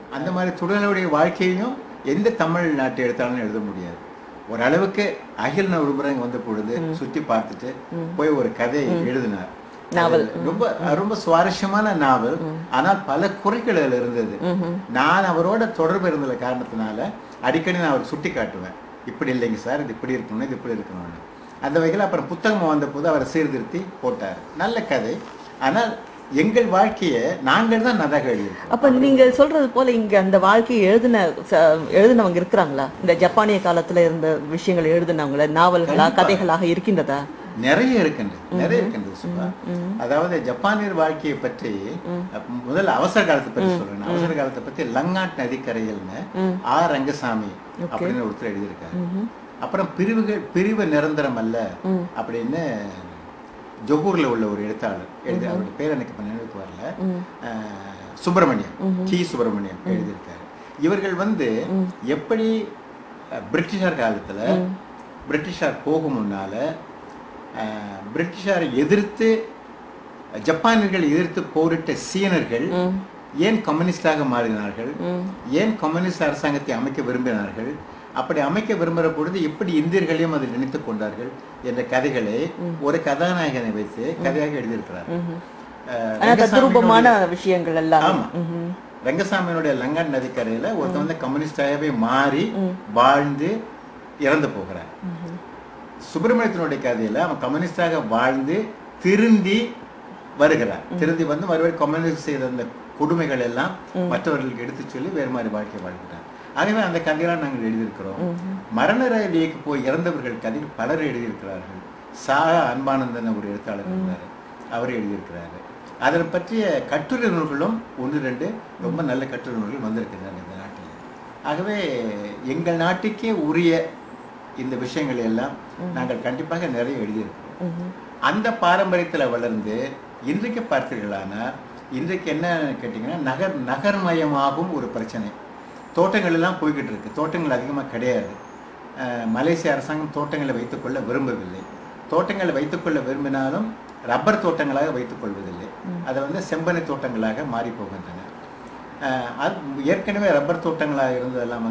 அந்த மாதிரி சுடனுடைய வாழ்க்கையையும் எந்த தமிழ் நாட்டு எழுத்தாளனும் எழுத முடியாது. ஓரளவுக்கு அகில் விரும்புறவங்க வந்த பொழுது சுற்றி பார்த்துட்டு போய் ஒரு கதை எழுதினார். ரொம்ப ரொம்ப சுவாரஸ்யமான நாவல். ஆனால் பல குறைகள் அதில் இருந்தது. நான் அவரோட தொடர்பு இருந்த காரணத்தினால அடிக்கடி நான் அவர் சுட்டி காட்டுவேன், இப்படி இல்லைங்க சார், இது இப்படி இருக்கணும், இது இப்படி இருக்கணும்னு. அந்த வகையில் அப்புறம் புத்தகம் வந்த போது அவரை சீர்திருத்தி போட்டார். நல்ல கதை. ஆனால் எங்கள் வாழ்க்கையை நாங்கள் தான் நதாக எழுதியிருக்கோம். அப்ப நீங்க சொல்றது போல இங்க அந்த வாழ்க்கையை எழுதினவங்க இருக்கிறாங்களா? இந்த ஜப்பானிய காலத்துல இருந்த விஷயங்கள் எழுதினவங்கள நாவல்களா கதைகளாக இருக்கின்றதா? நிறைய இருக்கின்றது சுபா. அதாவது ஜப்பானியர் வாழ்க்கையை பற்றி முதல்ல அவசர காலத்தை பற்றி சொல்றேன். அவசர காலத்தை பற்றி லங்காட் நதிக்கரையில்னு ஆர் ரங்கசாமி அப்படின்னு ஒருத்தர் எழுதியிருக்காரு. அப்புறம் பிரிவு நிரந்தரம் அல்ல அப்படின்னு ஜொகூர்ல உள்ள ஒரு எழுத்தாளர் எழுதி, அவருடைய பேர் எனக்கு இப்ப நினைவுக்கு வரல, சுப்பிரமணியம், K.Subashini எழுதியிருக்காரு. இவர்கள் எப்படி பிரிட்டிஷார் காலத்துல பிரிட்டிஷார் போகும் முன்னால பிரிட்டிஷாரை எதிர்த்து ஜப்பானியர்கள் எதிர்த்து போரிட்ட சீனர்கள் ஏன் கம்யூனிஸ்டாக மாறினார்கள், ஏன் கம்யூனிஸ்ட் அரசாங்கத்தை அமைக்க விரும்பினார்கள், அப்படி அமைக்க விரும்புகிற பொழுது எப்படி இந்தியர்களையும் அதை நினைத்துக் கொண்டார்கள் என்ற கதைகளை ஒரு கதாநாயகனை வைத்து கதையாக எழுதியிருக்கிறார். விஷயங்கள் எல்லாம். ரங்கசாமியினுடைய லங்காட் நதிக்கரையில ஒருத்தன் கம்யூனிஸ்டாகவே மாறி வாழ்ந்து இறந்து போகிறார். சுப்பிரமணியத்தினுடைய கதையில அவன் கம்யூனிஸ்டாக வாழ்ந்து திருந்தி வருகிறார். திருந்தி வந்து மறுபடியும் கம்யூனிஸ்ட் செய்த அந்த கொடுமைகள் எல்லாம் மற்றவர்களுக்கு எடுத்து சொல்லி வேறு மாதிரி வாழ்க்கை வாழ்கிறார். ஆகவே அந்த கதையெல்லாம் நாங்கள் எழுதியிருக்கிறோம். மரண ரயிலுக்கு போய் இறந்தவர்கள் கதையில் பலர் எழுதியிருக்கிறார்கள். அன்பானந்தன் ஒரு எழுத்தாளர் இருந்தார், அவர் எழுதியிருக்கிறாரு. அதை பற்றிய கட்டுரை நூல்களும் 1-2 ரொம்ப நல்ல கட்டுரை நூல்கள் வந்திருக்கிறாங்க இந்த நாட்டில். ஆகவே எங்கள் நாட்டுக்கே உரிய இந்த விஷயங்களை எல்லாம் நாங்கள் கண்டிப்பாக நிறைய எழுதியிருக்கிறோம். அந்த பாரம்பரியத்தில் வளர்ந்து இன்றைக்கு பார்த்தீர்களானா, இன்றைக்கு என்ன கேட்டிங்கன்னா நகர்மயமாகும் ஒரு பிரச்சனை. தோட்டங்கள் எல்லாம் போய்கிட்டு இருக்கு. தோட்டங்கள் அதிகமாக கிடையாது. மலேசிய அரசாங்கம் தோட்டங்களை வைத்துக்கொள்ள விரும்பவில்லை. தோட்டங்களை வைத்துக்கொள்ள விரும்பினாலும் ரப்பர் தோட்டங்களாக வைத்துக் கொள்வதில்லை. அதை செம்பனை தோட்டங்களாக மாறி போகின்றன. அது ஏற்கனவே ரப்பர் தோட்டங்களாக இருந்ததெல்லாம்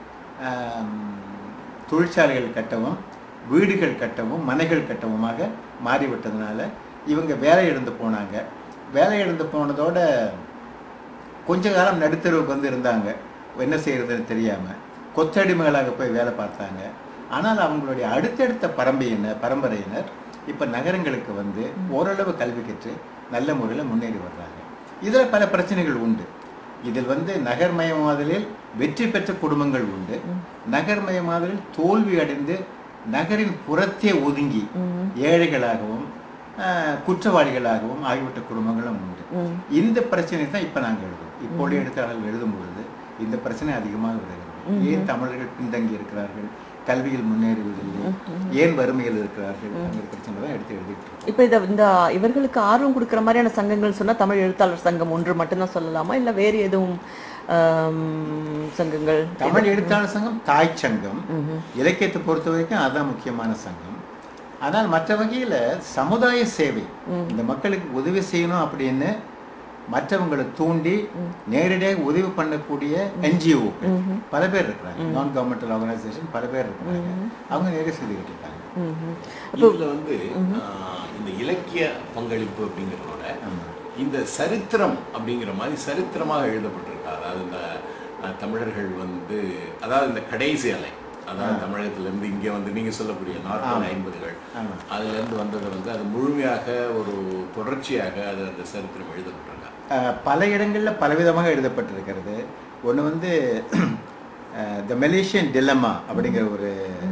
தொழிற்சாலைகள் கட்டவும் வீடுகள் கட்டவும் மனைகள் கட்டவுமாக மாறிவிட்டதுனால இவங்க வேலை இழந்து போனாங்க. வேலை இழந்து போனதோட கொஞ்ச காலம் நடுத்தருவுக்கு இருந்தாங்க. என்ன செய்யறதுன்னு தெரியாமல் கொத்தடிமைகளாக போய் வேலை பார்த்தாங்க. ஆனால் அவங்களுடைய அடுத்தடுத்த பரம்பரையினர் இப்போ நகரங்களுக்கு ஓரளவு கல்வி கற்று நல்ல முறையில் முன்னேறி வர்றாங்க. இதில் பல பிரச்சனைகள் உண்டு. இதில் நகர்மயமாதலில் வெற்றி பெற்ற குடும்பங்கள் உண்டு. நகர்மயமாதலில் தோல்வி அடைந்து நகரின் புறத்தே ஒதுங்கி ஏழைகளாகவும் குற்றவாளிகளாகவும் ஆகிவிட்ட குடும்பங்களும் உண்டு. இந்த பிரச்சனை தான் இப்போ நாங்கள் எழுதுவோம். இப்போடைய எழுத்தாளர்கள் எழுதும் பொழுது இந்த பிரச்சனை அதிகமாக வருகிறது. ஏன் தமிழர்கள் பின்தங்கி இருக்கிறார்கள், கல்வியில் முன்னேறுவதில்லை, ஏன் வறுமையில் இருக்கிறார்கள், அந்த பிரச்சனை தான் எடுத்து எழுதிட்டு. இப்போ இந்த இவர்களுக்கு ஆர்வம் கொடுக்குற மாதிரியான சங்கங்கள் சொன்னா தமிழ் எழுத்தாளர் சங்கம் ஒன்று மட்டும்தான் சொல்லலாமா, இல்லை வேறு எதுவும் சங்கங்கள்? தமிழ் எழுத்தாளர் சங்கம் தாய் சங்கம், இலக்கியத்தை பொறுத்த வரைக்கும் அதுதான் முக்கியமான சங்கம். ஆனால் மற்ற வகையில் சமுதாய சேவை, இந்த மக்களுக்கு உதவி செய்யணும் அப்படின்னு மற்றவங்களை தூண்டி நேரடியாக உதவி பண்ணக்கூடிய NGO பல பேர் இருக்கிறாங்க. நான் கவர்மெண்டல் ஆர்கனைசேஷன் பல பேர் இருக்கிறாங்க. அவங்க நிறைய செய்துகிட்டு இருக்காங்க. இதுல இந்த இலக்கிய பங்களிப்பு அப்படிங்கிறதோட இந்த சரித்திரம் அப்படிங்கிற மாதிரி சரித்திரமாக எழுதப்பட்டிருக்கு. அதாவது இந்த தமிழர்கள் அதாவது இந்த கடைசி அலை, அதாவது தமிழகத்திலேருந்து இங்கே நீங்கள் சொல்லக்கூடிய 40-50கள் அதுலேருந்து வந்தது அது முழுமையாக ஒரு தொடர்ச்சியாக அது அந்த சரித்திரம் எழுதப்பட்டிருக்காங்க. பல இடங்களில் பலவிதமாக எழுதப்பட்டிருக்கிறது. ஒன்று த மலேசியன் டிலமா அப்படிங்கிற ஒரு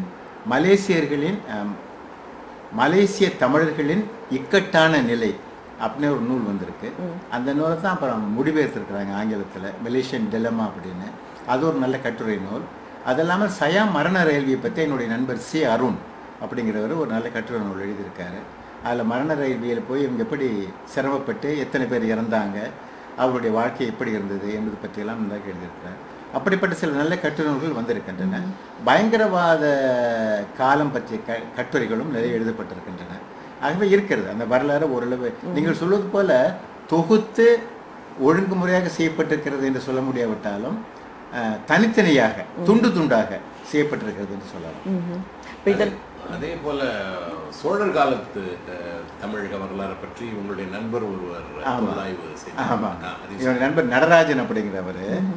மலேசிய தமிழர்களின் இக்கட்டான நிலை அப்படின்னு ஒரு நூல் வந்திருக்கு. அந்த நூலை தான் அப்புறம் முடிவெடுத்திருக்கிறாங்க ஆங்கிலத்தில், மலேசியன் டிலமா அப்படின்னு. அது ஒரு நல்ல கட்டுரை நூல். அது இல்லாமல் சயாம் மரண ரயில்வே பற்றி என்னுடைய நண்பர் C. அருண் அப்படிங்கிறவர் ஒரு நல்ல கட்டுரை நூல் எழுதியிருக்காரு. அதில் மரண ரயில்வேயில் போய் இவங்க எப்படி சிரமப்பட்டு எத்தனை பேர் இறந்தாங்க, அவருடைய வாழ்க்கை எப்படி இருந்தது என்பது பற்றியெல்லாம் நன்றாக எழுதியிருக்கிறார். அப்படிப்பட்ட சில நல்ல கட்டுரை நூல்கள் வந்திருக்கின்றன. பயங்கரவாத காலம் பற்றிய கட்டுரைகளும் நிறைய எழுதப்பட்டிருக்கின்றன. ஆகவே இருக்கிறது அந்த வரலாறு ஓரளவு நீங்கள் சொல்வது போல தொகுத்து ஒழுங்குமுறையாக செய்யப்பட்டிருக்கிறது என்று சொல்ல முடியாவிட்டாலும் தனித்தனியாக துண்டு துண்டாக செய்யப்பட்டிருக்கிறது என்று சொல்லலாம். அதே போல சோழர் காலத்து தமிழக வரலாறு பற்றி உங்களுடைய நண்பர் ஒருவர் ஆய்வு செய்தார். ஆமாம், என்னோட நண்பர் நடராஜன் அப்படிங்கிறவர்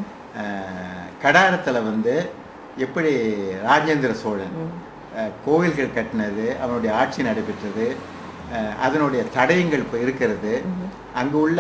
கடாரத்தில் வந்து எப்படி ராஜேந்திர சோழன் கோவில்கள் கட்டினது, அவனுடைய ஆட்சி நடைபெற்றது, அதனுடைய தடயங்கள் இப்போ இருக்கிறது, அங்கு உள்ள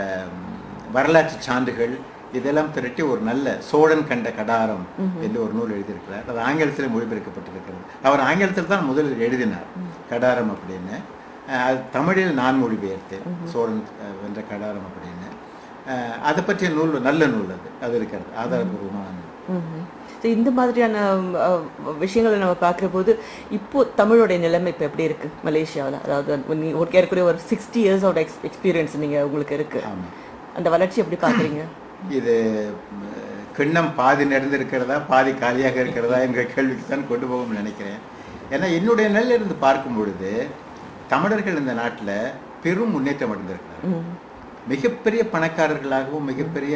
வரலாற்று சான்றுகள் இதெல்லாம் திரட்டி ஒரு நல்ல சோழன் கண்ட கடாரம் என்று ஒரு நூல் எழுதியிருக்கிறார். அது ஆங்கிலத்தில் மொழிபெயர்க்கப்பட்டிருக்கிறது. அவர் ஆங்கிலத்தில் தான் முதலில் எழுதினார் கடாரம் அப்படின்னு. அது தமிழில் நான் மொழிபெயர்த்தேன், சோழன் வென்ற கடாரம் அப்படின்னு. அதை பற்றிய நூல் நல்ல நூல், அது இருக்கிறது, ஆதாரபூர்வமான நூல். இந்த மாதிரியான விஷயங்களை நம்ம பார்க்குற போது இப்போ தமிழோடைய நிலைமை இப்போ எப்படி இருக்குது மலேசியாவில்? அதாவது ஏற்கனவே ஒரு 60 இயர்ஸோட எக்ஸ்பீரியன்ஸ் நீங்கள் உங்களுக்கு இருக்குது. அந்த வளர்ச்சி எப்படி பார்க்குறீங்க? இது கிண்ணம் பாதி நிறைந்திருக்கிறதா பாதி காலியாக இருக்கிறதா என்ற கேள்விக்கு தான் கொண்டு போகும்னு நினைக்கிறேன். ஏன்னா என்னுடைய நிலையிலிருந்து பார்க்கும் பொழுது தமிழர்கள் இந்த நாட்டில் பெரும் முன்னேற்றம் அடைந்திருக்கிறார். மிகப்பெரிய பணக்காரர்களாகவும் மிகப்பெரிய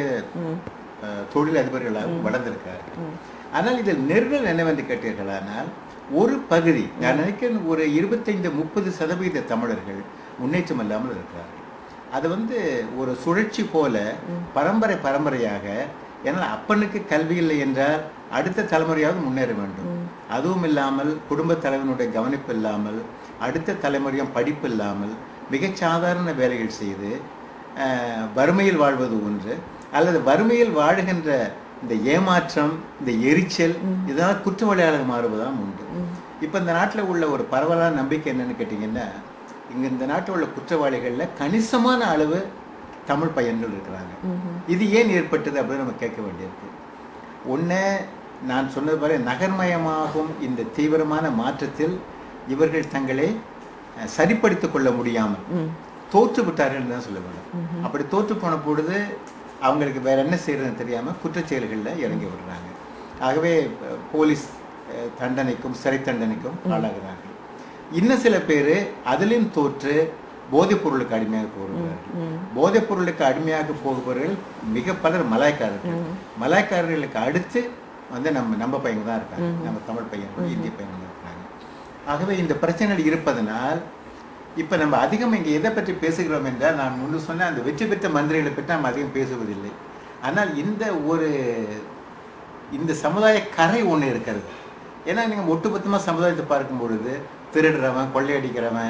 தொழில் அதிபர்களாகவும் வளர்ந்திருக்கிறார்கள். ஆனால் இதில் நெருடல் என்னவென்று கேட்டீர்களானால் ஒரு பகுதி, நான் நினைக்கிறேன் ஒரு 25-30% தமிழர்கள் முன்னேற்றம் இல்லாமல் இருக்கிறார்கள். அது வந்து ஒரு சுழற்சி போல பரம்பரையாக, ஏன்னா அப்பனுக்கு கல்வி இல்லை என்றால் அடுத்த தலைமுறையாவது முன்னேற வேண்டும். அதுவும் இல்லாமல் குடும்ப தலைவனுடைய கவனிப்பு இல்லாமல், அடுத்த தலைமுறையும் படிப்பு இல்லாமல் மிகச் சாதாரண வேலைகள் செய்து வறுமையில் வாழ்வது ஒன்று, அல்லது வறுமையில் வாழுகின்ற இந்த ஏமாற்றம், இந்த எரிச்சல், இதனால் குற்றவாளியாக மாறுவதுதான் உண்டு. இப்போ இந்த நாட்டில் உள்ள ஒரு பரவலான நம்பிக்கை என்னன்னு கேட்டிங்கன்னா, இங்கே இந்த நாட்டில் உள்ள குற்றவாளிகளில் கணிசமான அளவு தமிழ் பையன்கள் இருக்கிறாங்க. இது ஏன் ஏற்பட்டது அப்படின்னு நம்ம கேட்க வேண்டியிருக்கு. ஒன்று, நான் சொன்னது போல நகர்மயமாகும் இந்த தீவிரமான மாற்றத்தில் இவர்கள் தங்களை சரிப்படுத்திக் கொள்ள முடியாமல் தோற்று விட்டார்கள் தான் சொல்ல வேண்டும். அப்படி தோற்று போன பொழுது அவங்களுக்கு வேற என்ன செய்யறதுன்னு தெரியாமல் குற்றச்செயல்களில் இறங்கி விடுறாங்க. ஆகவே போலீஸ் தண்டனைக்கும் சிறை தண்டனைக்கும் ஆளாகிறார்கள். இன்னும் சில பேர் அதிலும் தோற்று போதைப் பொருளுக்கு அடிமையாக போகிறார்கள். போதைப் பொருளுக்கு அடிமையாக போகிறவர்கள் மிக பலர் மலாய்க்காரர்கள். மலாய்க்காரர்களுக்கு அடுத்து வந்து நம்ம பையன் தான் இருக்காங்க, நம்ம தமிழ் பையன், இந்திய பையன் தான் இருக்கிறாங்க. ஆகவே இந்த பிரச்சனைகள் இருப்பதனால் இப்போ நம்ம அதிகம் இங்கே எதை பற்றி பேசுகிறோம் என்றால், நான் முன்பு சொன்ன அந்த வெற்றி பெற்ற மந்திரிகளை பற்றி நாம் அதிகம் பேசுவதில்லை. ஆனால் இந்த சமுதாய கரை ஒன்று இருக்கிறது. ஏன்னா நீங்கள் ஒட்டுமொத்தமாக சமுதாயத்தை பார்க்கும் பொழுது திருடுறவன், கொள்ளையடிக்கிறவன்,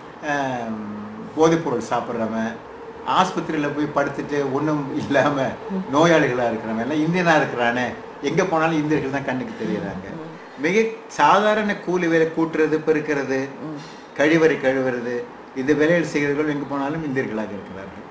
போதைப்பொருள் சாப்பிட்றவன், ஆஸ்பத்திரியில் போய் படுத்துட்டு ஒன்றும் இல்லாமல் நோயாளிகளாக இருக்கிறவன் எல்லாம் இந்தியனாக இருக்கிறானே, எங்கே போனாலும் இந்தியர்கள் தான் கண்ணுக்கு தெரியுறாங்க. மிக சாதாரண கூலி வேலை, கூட்டுறது, பெருக்கிறது, கழிவறை கழுவுறது, இந்த வேலைகள் செய்கிறவர்கள் எங்கே போனாலும் இந்தியர்களாக இருக்கிறார்கள்.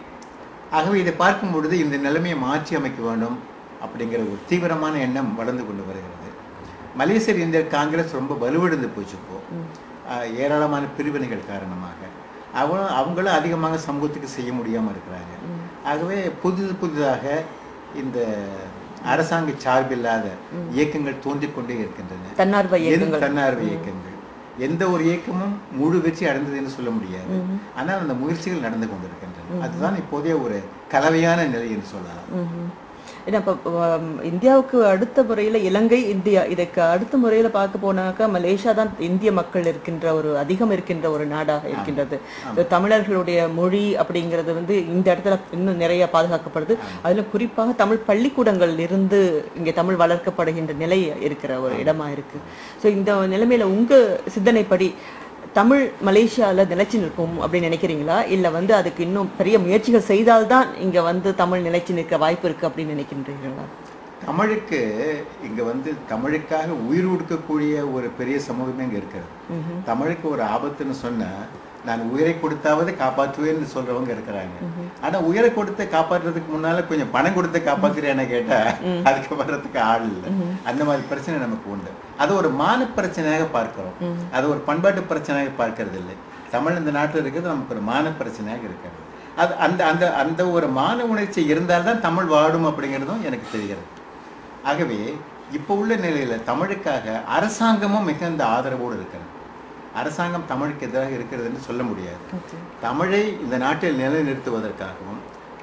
ஆகவே இதை பார்க்கும் பொழுது இந்த நிலைமையை மாற்றி அமைக்க வேண்டும் அப்படிங்கிற ஒரு தீவிரமான எண்ணம் வளர்ந்து கொண்டு வருகிறது. மலேசிய இந்திய காங்கிரஸ் ரொம்ப வலுவிழந்து போச்சு. இப்போ ஏராளமான பிரிவினைகள் காரணமாக அவங்களும் அதிகமாக சமூகத்துக்கு செய்ய முடியாமல் இருக்கிறாங்க. ஆகவே புதிதாக இந்த அரசாங்க சார்பில்லாத இயக்கங்கள் தோன்றிக்கொண்டே இருக்கின்றன. தன்னார்வ இயக்கங்கள். எந்த ஒரு இயக்கமும் முழு வெற்றி அடைந்தது என்று சொல்ல முடியாது. ஆனால் அந்த முயற்சிகள் நடந்து கொண்டிருக்கின்றன. அதுதான் இப்போதைய ஒரு கலவையான நிலை என்று சொல்லலாம். ஏன்னா இப்போ இந்தியாவுக்கு அடுத்த முறையில் இலங்கை, இந்தியா, இதுக்கு அடுத்த முறையில் பார்க்க போனாக்கா மலேசியா தான் இந்திய மக்கள் அதிகம் இருக்கின்ற ஒரு நாடாக இருக்கின்றது. தமிழர்களுடைய மொழி அப்படிங்கிறது வந்து இந்த இடத்துல இன்னும் நிறைய பாதுகாக்கப்படுது. அதில் குறிப்பாக தமிழ் பள்ளிக்கூடங்கள் இருந்து இங்கே தமிழ் வளர்க்கப்படுகின்ற நிலை இருக்கிற ஒரு இடமா இருக்கு. ஸோ இந்த நிலைமையில உங்க சிந்தனைப்படி தமிழ் மலேசியாவில் நிலைச்சி நிற்கும் அப்படின்னு நினைக்கிறீங்களா? இல்லை வந்து அதுக்கு இன்னும் பெரிய முயற்சிகள் செய்தால்தான் இங்கே வந்து தமிழ் நிலைச்சி நிற்க வாய்ப்பு இருக்குது அப்படின்னு நினைக்கின்றீர்களா? தமிழுக்கு இங்கே வந்து தமிழுக்காக உயிர் கொடுக்கக்கூடிய ஒரு பெரிய சமூகமே இங்கே இருக்கிறது. தமிழுக்கு ஒரு ஆபத்துன்னு சொன்னால் நான் உயிரை கொடுத்தாவது காப்பாற்றுவேன்னு சொல்றவங்க இருக்கிறாங்க. ஆனால் உயிரை கொடுத்து காப்பாற்றுறதுக்கு முன்னால கொஞ்சம் பணம் கொடுத்து காப்பாற்றுறேன்னு கேட்டால் அதுக்கு வர்றதுக்கு ஆள் இல்லை. அந்த மாதிரி பிரச்சனை நமக்கு உண்டு. அது ஒரு மான பிரச்சனையாக பார்க்கிறோம், அது ஒரு பண்பாட்டு பிரச்சனையாக பார்க்கறது இல்லை. தமிழ் இந்த நாட்டில் இருக்கிறது நமக்கு ஒரு மான பிரச்சனையாக இருக்கிறது. அது அந்த அந்த அந்த ஒரு மான உணர்ச்சி இருந்தால்தான் தமிழ் வாடும் அப்படிங்கிறதும் எனக்கு தெரிகிறது. ஆகவே இப்போ உள்ள நிலையில் தமிழுக்காக அரசாங்கமும் மிகுந்த ஆதரவோடு இருக்கிறது. அரசாங்கம் தமிழுக்கு எதிராக இருக்கிறது என்று சொல்ல முடியாது. தமிழை இந்த நாட்டில் நிலைநிறுத்துவதற்காகவும்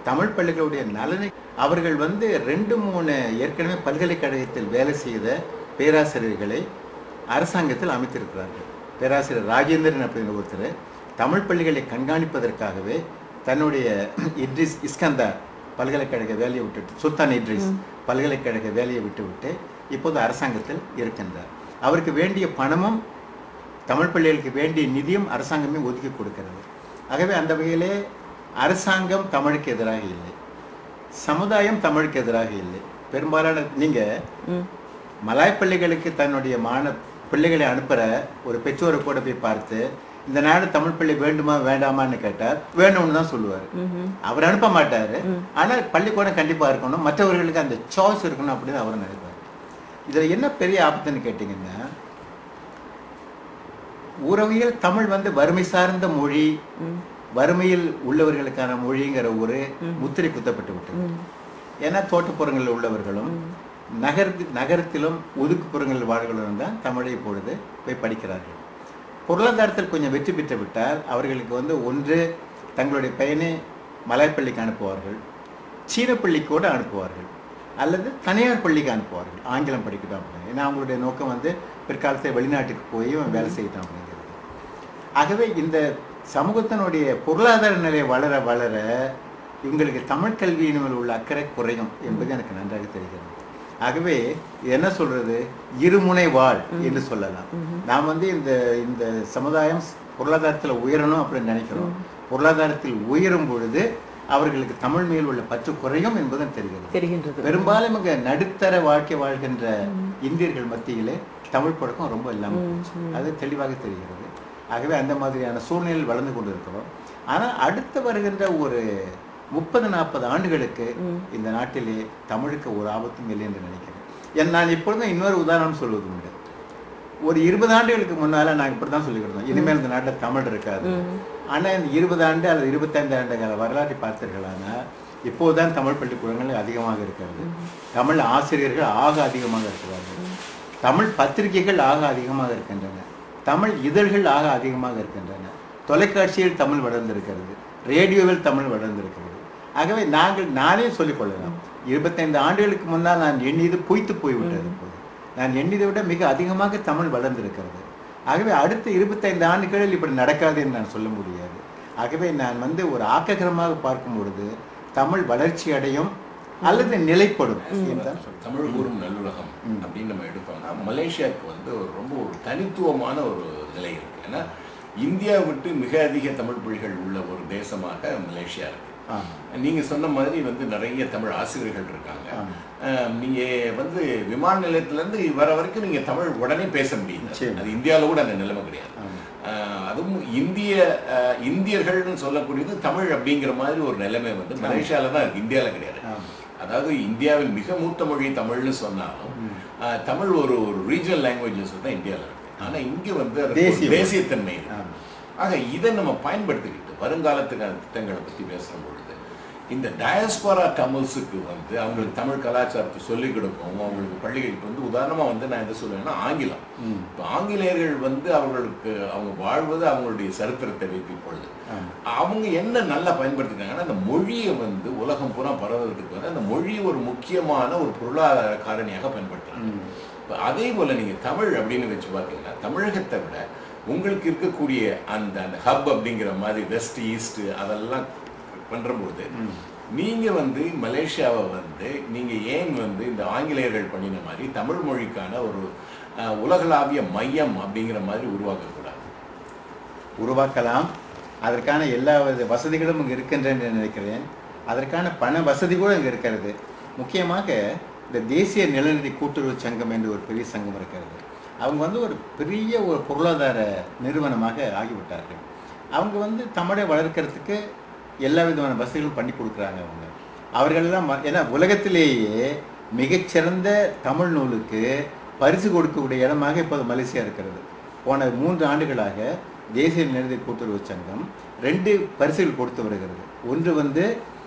தமிழ் பள்ளிகளுடைய நலனை அவர்கள் வந்து 2-3 ஏற்கனவே பல்கலைக்கழகத்தில் வேலை செய்த பேராசிரியர்களை அரசாங்கத்தில் அமைத்திருக்கிறார்கள். பேராசிரியர் ராஜேந்திரன் அப்படிங்கிற ஒருத்தர் தமிழ் பள்ளிகளை கண்காணிப்பதற்காகவே தன்னுடைய இஸ்கந்தார் பல்கலைக்கழக வேலையை விட்டுவிட்டு, சுல்தான் இட்ரிஸ் பல்கலைக்கழக வேலையை விட்டுவிட்டு இப்போது அரசாங்கத்தில் இருக்கின்றார். அவருக்கு வேண்டிய பணமும் தமிழ் பள்ளிகளுக்கு வேண்டிய நிதியும் அரசாங்கமே ஒதுக்கி கொடுக்கிறது. ஆகவே அந்த வகையிலே அரசாங்கம் தமிழுக்கு எதிராக இல்லை, சமுதாயம் தமிழுக்கு எதிராக இல்லை. பெரும்பாலான நீங்கள் மலாய் பள்ளிகளுக்கு தன்னுடைய பிள்ளைகளை அனுப்புகிற ஒரு பெற்றோரை கூட போய் பார்த்து இந்த நாடு தமிழ் பள்ளி வேண்டுமா வேண்டாமான்னு கேட்டார், வேணும்னு தான் சொல்லுவார். அவர் அனுப்ப மாட்டார், ஆனால் பள்ளிக்கூடம் கண்டிப்பாக இருக்கணும், மற்றவர்களுக்கு அந்த சாய்ஸ் இருக்கணும் அப்படின்னு அவர் நினைப்பார். இதில் என்ன பெரிய ஆபத்துன்னு கேட்டிங்கன்னா, உறவியல் தமிழ் வந்து வறுமை சார்ந்த மொழி, வறுமையில் உள்ளவர்களுக்கான மொழிங்கிற ஒரு முத்திரை குத்தப்பட்டு விட்டது. ஏன்னா தோட்டப்புறங்களில் உள்ளவர்களும் நகரத்திலும் ஒதுக்குப்புறங்களில் வாழ்களும் தான் தமிழை இப்பொழுது போய் படிக்கிறார்கள். பொருளாதாரத்தில் கொஞ்சம் வெற்றி பெற்று விட்டால் அவர்களுக்கு வந்து ஒன்று தங்களுடைய பையனை மலாய் பள்ளிக்கு அனுப்புவார்கள், சீன பள்ளிக்கு கூட அனுப்புவார்கள், அல்லது தனியார் பள்ளிக்கு அனுப்புவார்கள் ஆங்கிலம் படிக்கட்டும் அப்படின்னு. ஏன்னா அவங்களுடைய நோக்கம் வந்து பிற்காலத்தில் வெளிநாட்டுக்கு போய் வேலை செய்யட்டும் அப்படிங்கிறது. ஆகவே இந்த சமூகத்தினுடைய பொருளாதார நிலை வளர வளர இவங்களுக்கு தமிழ் கல்வியின் மேல் உள்ள அக்கறை குறையும் என்பது எனக்கு நன்றாக தெரிகிறது. ஆகவே என்ன சொல்றது, இருமுனை வாழ் என்று சொல்லலாம். நாம் வந்து இந்த சமுதாயம் பொருளாதாரத்தில் உயரணும் அப்படின்னு நினைக்கிறோம். பொருளாதாரத்தில் உயரும் பொழுது அவர்களுக்கு தமிழ் மேல் உள்ள பற்று குறையும் என்பதும் தெரிகிறது. பெரும்பாலும் இங்க நடுத்தர வாழ்க்கை வாழ்கின்ற இந்தியர்கள் மத்தியிலே தமிழ் பழக்கம் ரொம்ப இல்லாமல் அது தெளிவாக தெரிகிறது. ஆகவே அந்த மாதிரியான சூழ்நிலையில் வளர்ந்து கொண்டு இருக்கிறோம். ஆனால் அடுத்து வருகின்ற ஒரு 30-40 ஆண்டுகளுக்கு இந்த நாட்டிலே தமிழுக்கு ஒரு ஆபத்தும் இல்லை என்று நினைக்கிறேன். நான் இப்பொழுதும் இன்னொரு உதாரணம் சொல்வது உண்டு. ஒரு 20 ஆண்டுகளுக்கு முன்னால நாங்கள் இப்படி தான் சொல்லிக்கிட்டோம், இனிமேல் இந்த நாட்டில் தமிழ் இருக்காது. ஆனால் இந்த 20 ஆண்டு அல்லது 25 ஆண்டு கால வரலாற்றை பார்த்தீர்களானா இப்போதுதான் தமிழ் பள்ளிக்கூடங்கள் அதிகமாக இருக்கிறது, தமிழ் ஆசிரியர்கள் ஆக அதிகமாக இருக்கிறார்கள், தமிழ் பத்திரிகைகள் ஆக அதிகமாக இருக்கின்றன, தமிழ் இதழ்கள் ஆக அதிகமாக இருக்கின்றன, தொலைக்காட்சியில் தமிழ் வளர்ந்திருக்கிறது, ரேடியோவில் தமிழ் வளர்ந்திருக்கிறது. ஆகவே நானே சொல்லிக்கொள்ளலாம், 25 ஆண்டுகளுக்கு முன்னால் நான் எண்ணியது பொய்த்து போய்விட்டது. போது நான் எண்ணியதை விட மிக அதிகமாக தமிழ் வளர்ந்திருக்கிறது. ஆகவே அடுத்த 25 ஆண்டுகளில் இப்படி நடக்காது என்று நான் சொல்ல முடியாது. ஆகவே நான் வந்து ஒரு ஆக்ககரமாக பார்க்கும் பொழுது தமிழ் வளர்ச்சி அடையும் அல்லது நிலைப்படும். தமிழ் கூறும் நல்லுலகம் அப்படின்னு நம்ம எடுத்தோம்னா மலேசியாவுக்கு வந்து ரொம்ப ஒரு தனித்துவமான ஒரு நிலை இருக்கு. ஏன்னா இந்தியா விட்டு மிக அதிக தமிழ் மொழிகள் உள்ள ஒரு தேசமாக மலேசியா இருக்கு. நீங்க சொன்ன மாதிரி வந்து நிறைய தமிழ் ஆசிரியர்கள் இருக்காங்க. நீங்க வந்து விமான நிலையத்துல இருந்து வர வரைக்கும் நீங்க தமிழ் உடனே பேச முடியுது. அது இந்தியாவில கூட அந்த நிலைமை கிடையாது. அதுவும் இந்தியர்கள்னு சொல்லக்கூடியது தமிழ் அப்படிங்கிற மாதிரி ஒரு நிலைமை வந்து மலேசியால தான் இருக்கு, இந்தியாவில கிடையாது. அதாவது இந்தியாவில் மிக மூத்த மொழி தமிழ்னு சொன்னாலும் தமிழ் ஒரு ரீஜனல் லாங்குவேஜஸ் தான் இந்தியாவில் இருக்கு. ஆனா இங்க வந்து தேசியத்தன்மை இருக்கு. ஆக இதை நம்ம பயன்படுத்திக்கிட்டு வருங்காலத்துக்கான திட்டங்களை பற்றி பேசுகிற பொழுது இந்த டயஸ்போரா தமிழ்ஸுக்கு வந்து அவங்களுக்கு தமிழ் கலாச்சாரத்தை சொல்லிக் கொடுப்போம். அவங்களுக்கு பள்ளிகளுக்கு வந்து உதாரணமாக வந்து நான் எதை சொல்லுவேன்னா ஆங்கிலம். இப்போ ஆங்கிலேயர்கள் வந்து அவங்க வாழ்வது அவங்களுடைய சரித்திரத்தை வைக்கும் பொழுது அவங்க என்ன நல்லா பயன்படுத்தினாங்கன்னா அந்த மொழியை வந்து உலகம் பூரா பரவுறதுக்கு வந்து அந்த மொழியை ஒரு முக்கியமான ஒரு பொருளாதார காரணியாக பயன்படுத்துறாங்க. இப்போ அதே போல் நீங்கள் தமிழ் அப்படின்னு வச்சு பார்த்தீங்கன்னா தமிழகத்தை விட உங்களுக்கு இருக்கக்கூடிய அந்த ஹப் அப்படிங்கிற மாதிரி வெஸ்ட் ஈஸ்ட் அதெல்லாம் பண்ணும்போது நீங்கள் வந்து மலேசியாவை வந்து நீங்கள் ஏன் வந்து இந்த ஆங்கிலேயர்கள் பண்ணின மாதிரி தமிழ் மொழிக்கான ஒரு உலகளாவிய மையம் அப்படிங்கிற மாதிரி உருவாக்கக்கூடாது? உருவாக்கலாம். அதற்கான எல்லா வசதிகளும் இங்கே இருக்கின்றன நினைக்கிறேன். அதற்கான பண வசதி கூட இங்கே இருக்கிறது. முக்கியமாக இந்த தேசிய நிலநிதி கூட்டுறவு சங்கம் என்று ஒரு பெரிய சங்கம் இருக்கிறது. அவங்க வந்து ஒரு பெரிய ஒரு பொருளாதார நிறுவனமாக ஆகிவிட்டார்கள். அவங்க வந்து தமிழை வளர்க்கறதுக்கு எல்லா விதமான வசதிகளும் பண்ணி கொடுக்குறாங்க. அவர்களெல்லாம் ஏன்னா உலகத்திலேயே மிகச்சிறந்த தமிழ் நூலுக்கு பரிசு கொடுக்கக்கூடிய இடமாக இப்போது மலேசியா இருக்கிறது. போன 3 ஆண்டுகளாக தேசிய நிலநிதி கூட்டுறவு சங்கம் 2 பரிசுகள் கொடுத்து வருகிறது. ஒன்று வந்து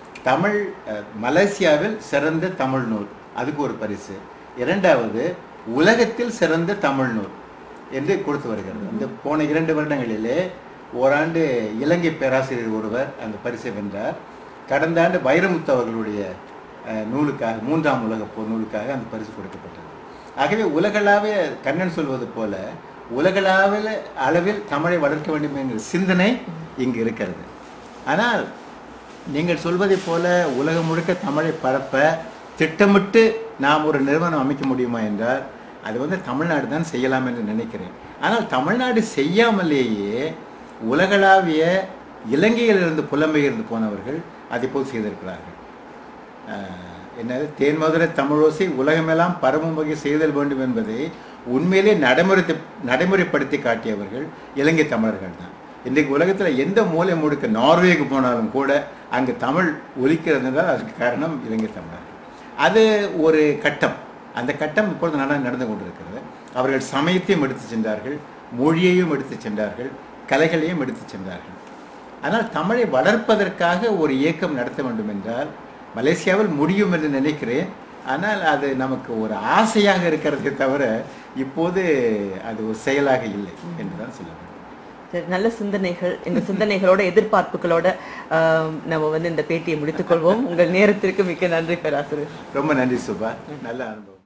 மலேசியாவில் சிறந்த தமிழ் நூல், அதுக்கு ஒரு பரிசு. 2வது உலகத்தில் சிறந்த தமிழ் நூல் என்று கொடுத்து வருகிறது. இந்த போன 2 வருடங்களிலே ஓராண்டு இலங்கை பேராசிரியர் ஒருவர் அந்த பரிசை வென்றார். கடந்த ஆண்டு வைரமுத்து அவர்களுடைய நூலுக்காக 3ஆம் உலகப் போர் நூலுக்காக அந்த பரிசு கொடுக்கப்பட்டது. ஆகவே உலகளாவிய கண்ணன் சொல்வது போல உலகளாவிய அளவில் தமிழை வளர்க்க வேண்டும் என்கிற சிந்தனை இங்கு இருக்கிறது. ஆனால் நீங்கள் சொல்வதை போல உலகம் முழுக்க தமிழை பரப்ப திட்டமிட்டு நாம் ஒரு நிறுவனம் அமைக்க முடியுமா என்றால் அது வந்து தமிழ்நாடு தான் செய்யலாம் என்று நினைக்கிறேன். ஆனால் தமிழ்நாடு செய்யாமலேயே உலகளாவிய இலங்கையிலிருந்து புலம்பெயர்ந்து போனவர்கள் அதை போல் செய்திருக்கிறார்கள். என்னது தேன்மதுரை தமிழோசை உலகமெல்லாம் பரவும் வகை செய்தல் வேண்டும் என்பதை உண்மையிலே நடைமுறைப்படுத்தி காட்டியவர்கள் இலங்கை தமிழர்கள் தான். இன்றைக்கு உலகத்தில் எந்த மூலை முடுக்க நார்வேக்கு போனாலும் கூட அங்கு தமிழ் ஒலிக்கிறது என்றால் அதுக்கு காரணம் இலங்கை தமிழர்கள். அது ஒரு கட்டம். அந்த கட்டம் இப்பொழுது நடந்து கொண்டிருக்கிறது. அவர்கள் சமயத்தையும் எடுத்து சென்றார்கள், மொழியையும் எடுத்து சென்றார்கள், கலைகளையும் எடுத்து சென்றார்கள். ஆனால் தமிழை வளர்ப்பதற்காக ஒரு இயக்கம் நடத்த வேண்டும் என்றால் மலேசியாவில் முடியும் என்று நினைக்கிறேன். ஆனால் அது நமக்கு ஒரு ஆசையாக இருக்கிறதே தவிர இப்போது அது ஒரு செயலாக இல்லை என்றுதான் சொல்ல வேண்டும். நல்ல சிந்தனைகள், இந்த சிந்தனைகளோட எதிர்பார்ப்புகளோட நம்ம வந்து இந்த பேட்டியை முடித்துக்கொள்வோம். உங்கள் நேரத்திற்கு மிக்க நன்றி பேராசிரியர். ரொம்ப நன்றி சுபா. நல்ல அனுபவம்.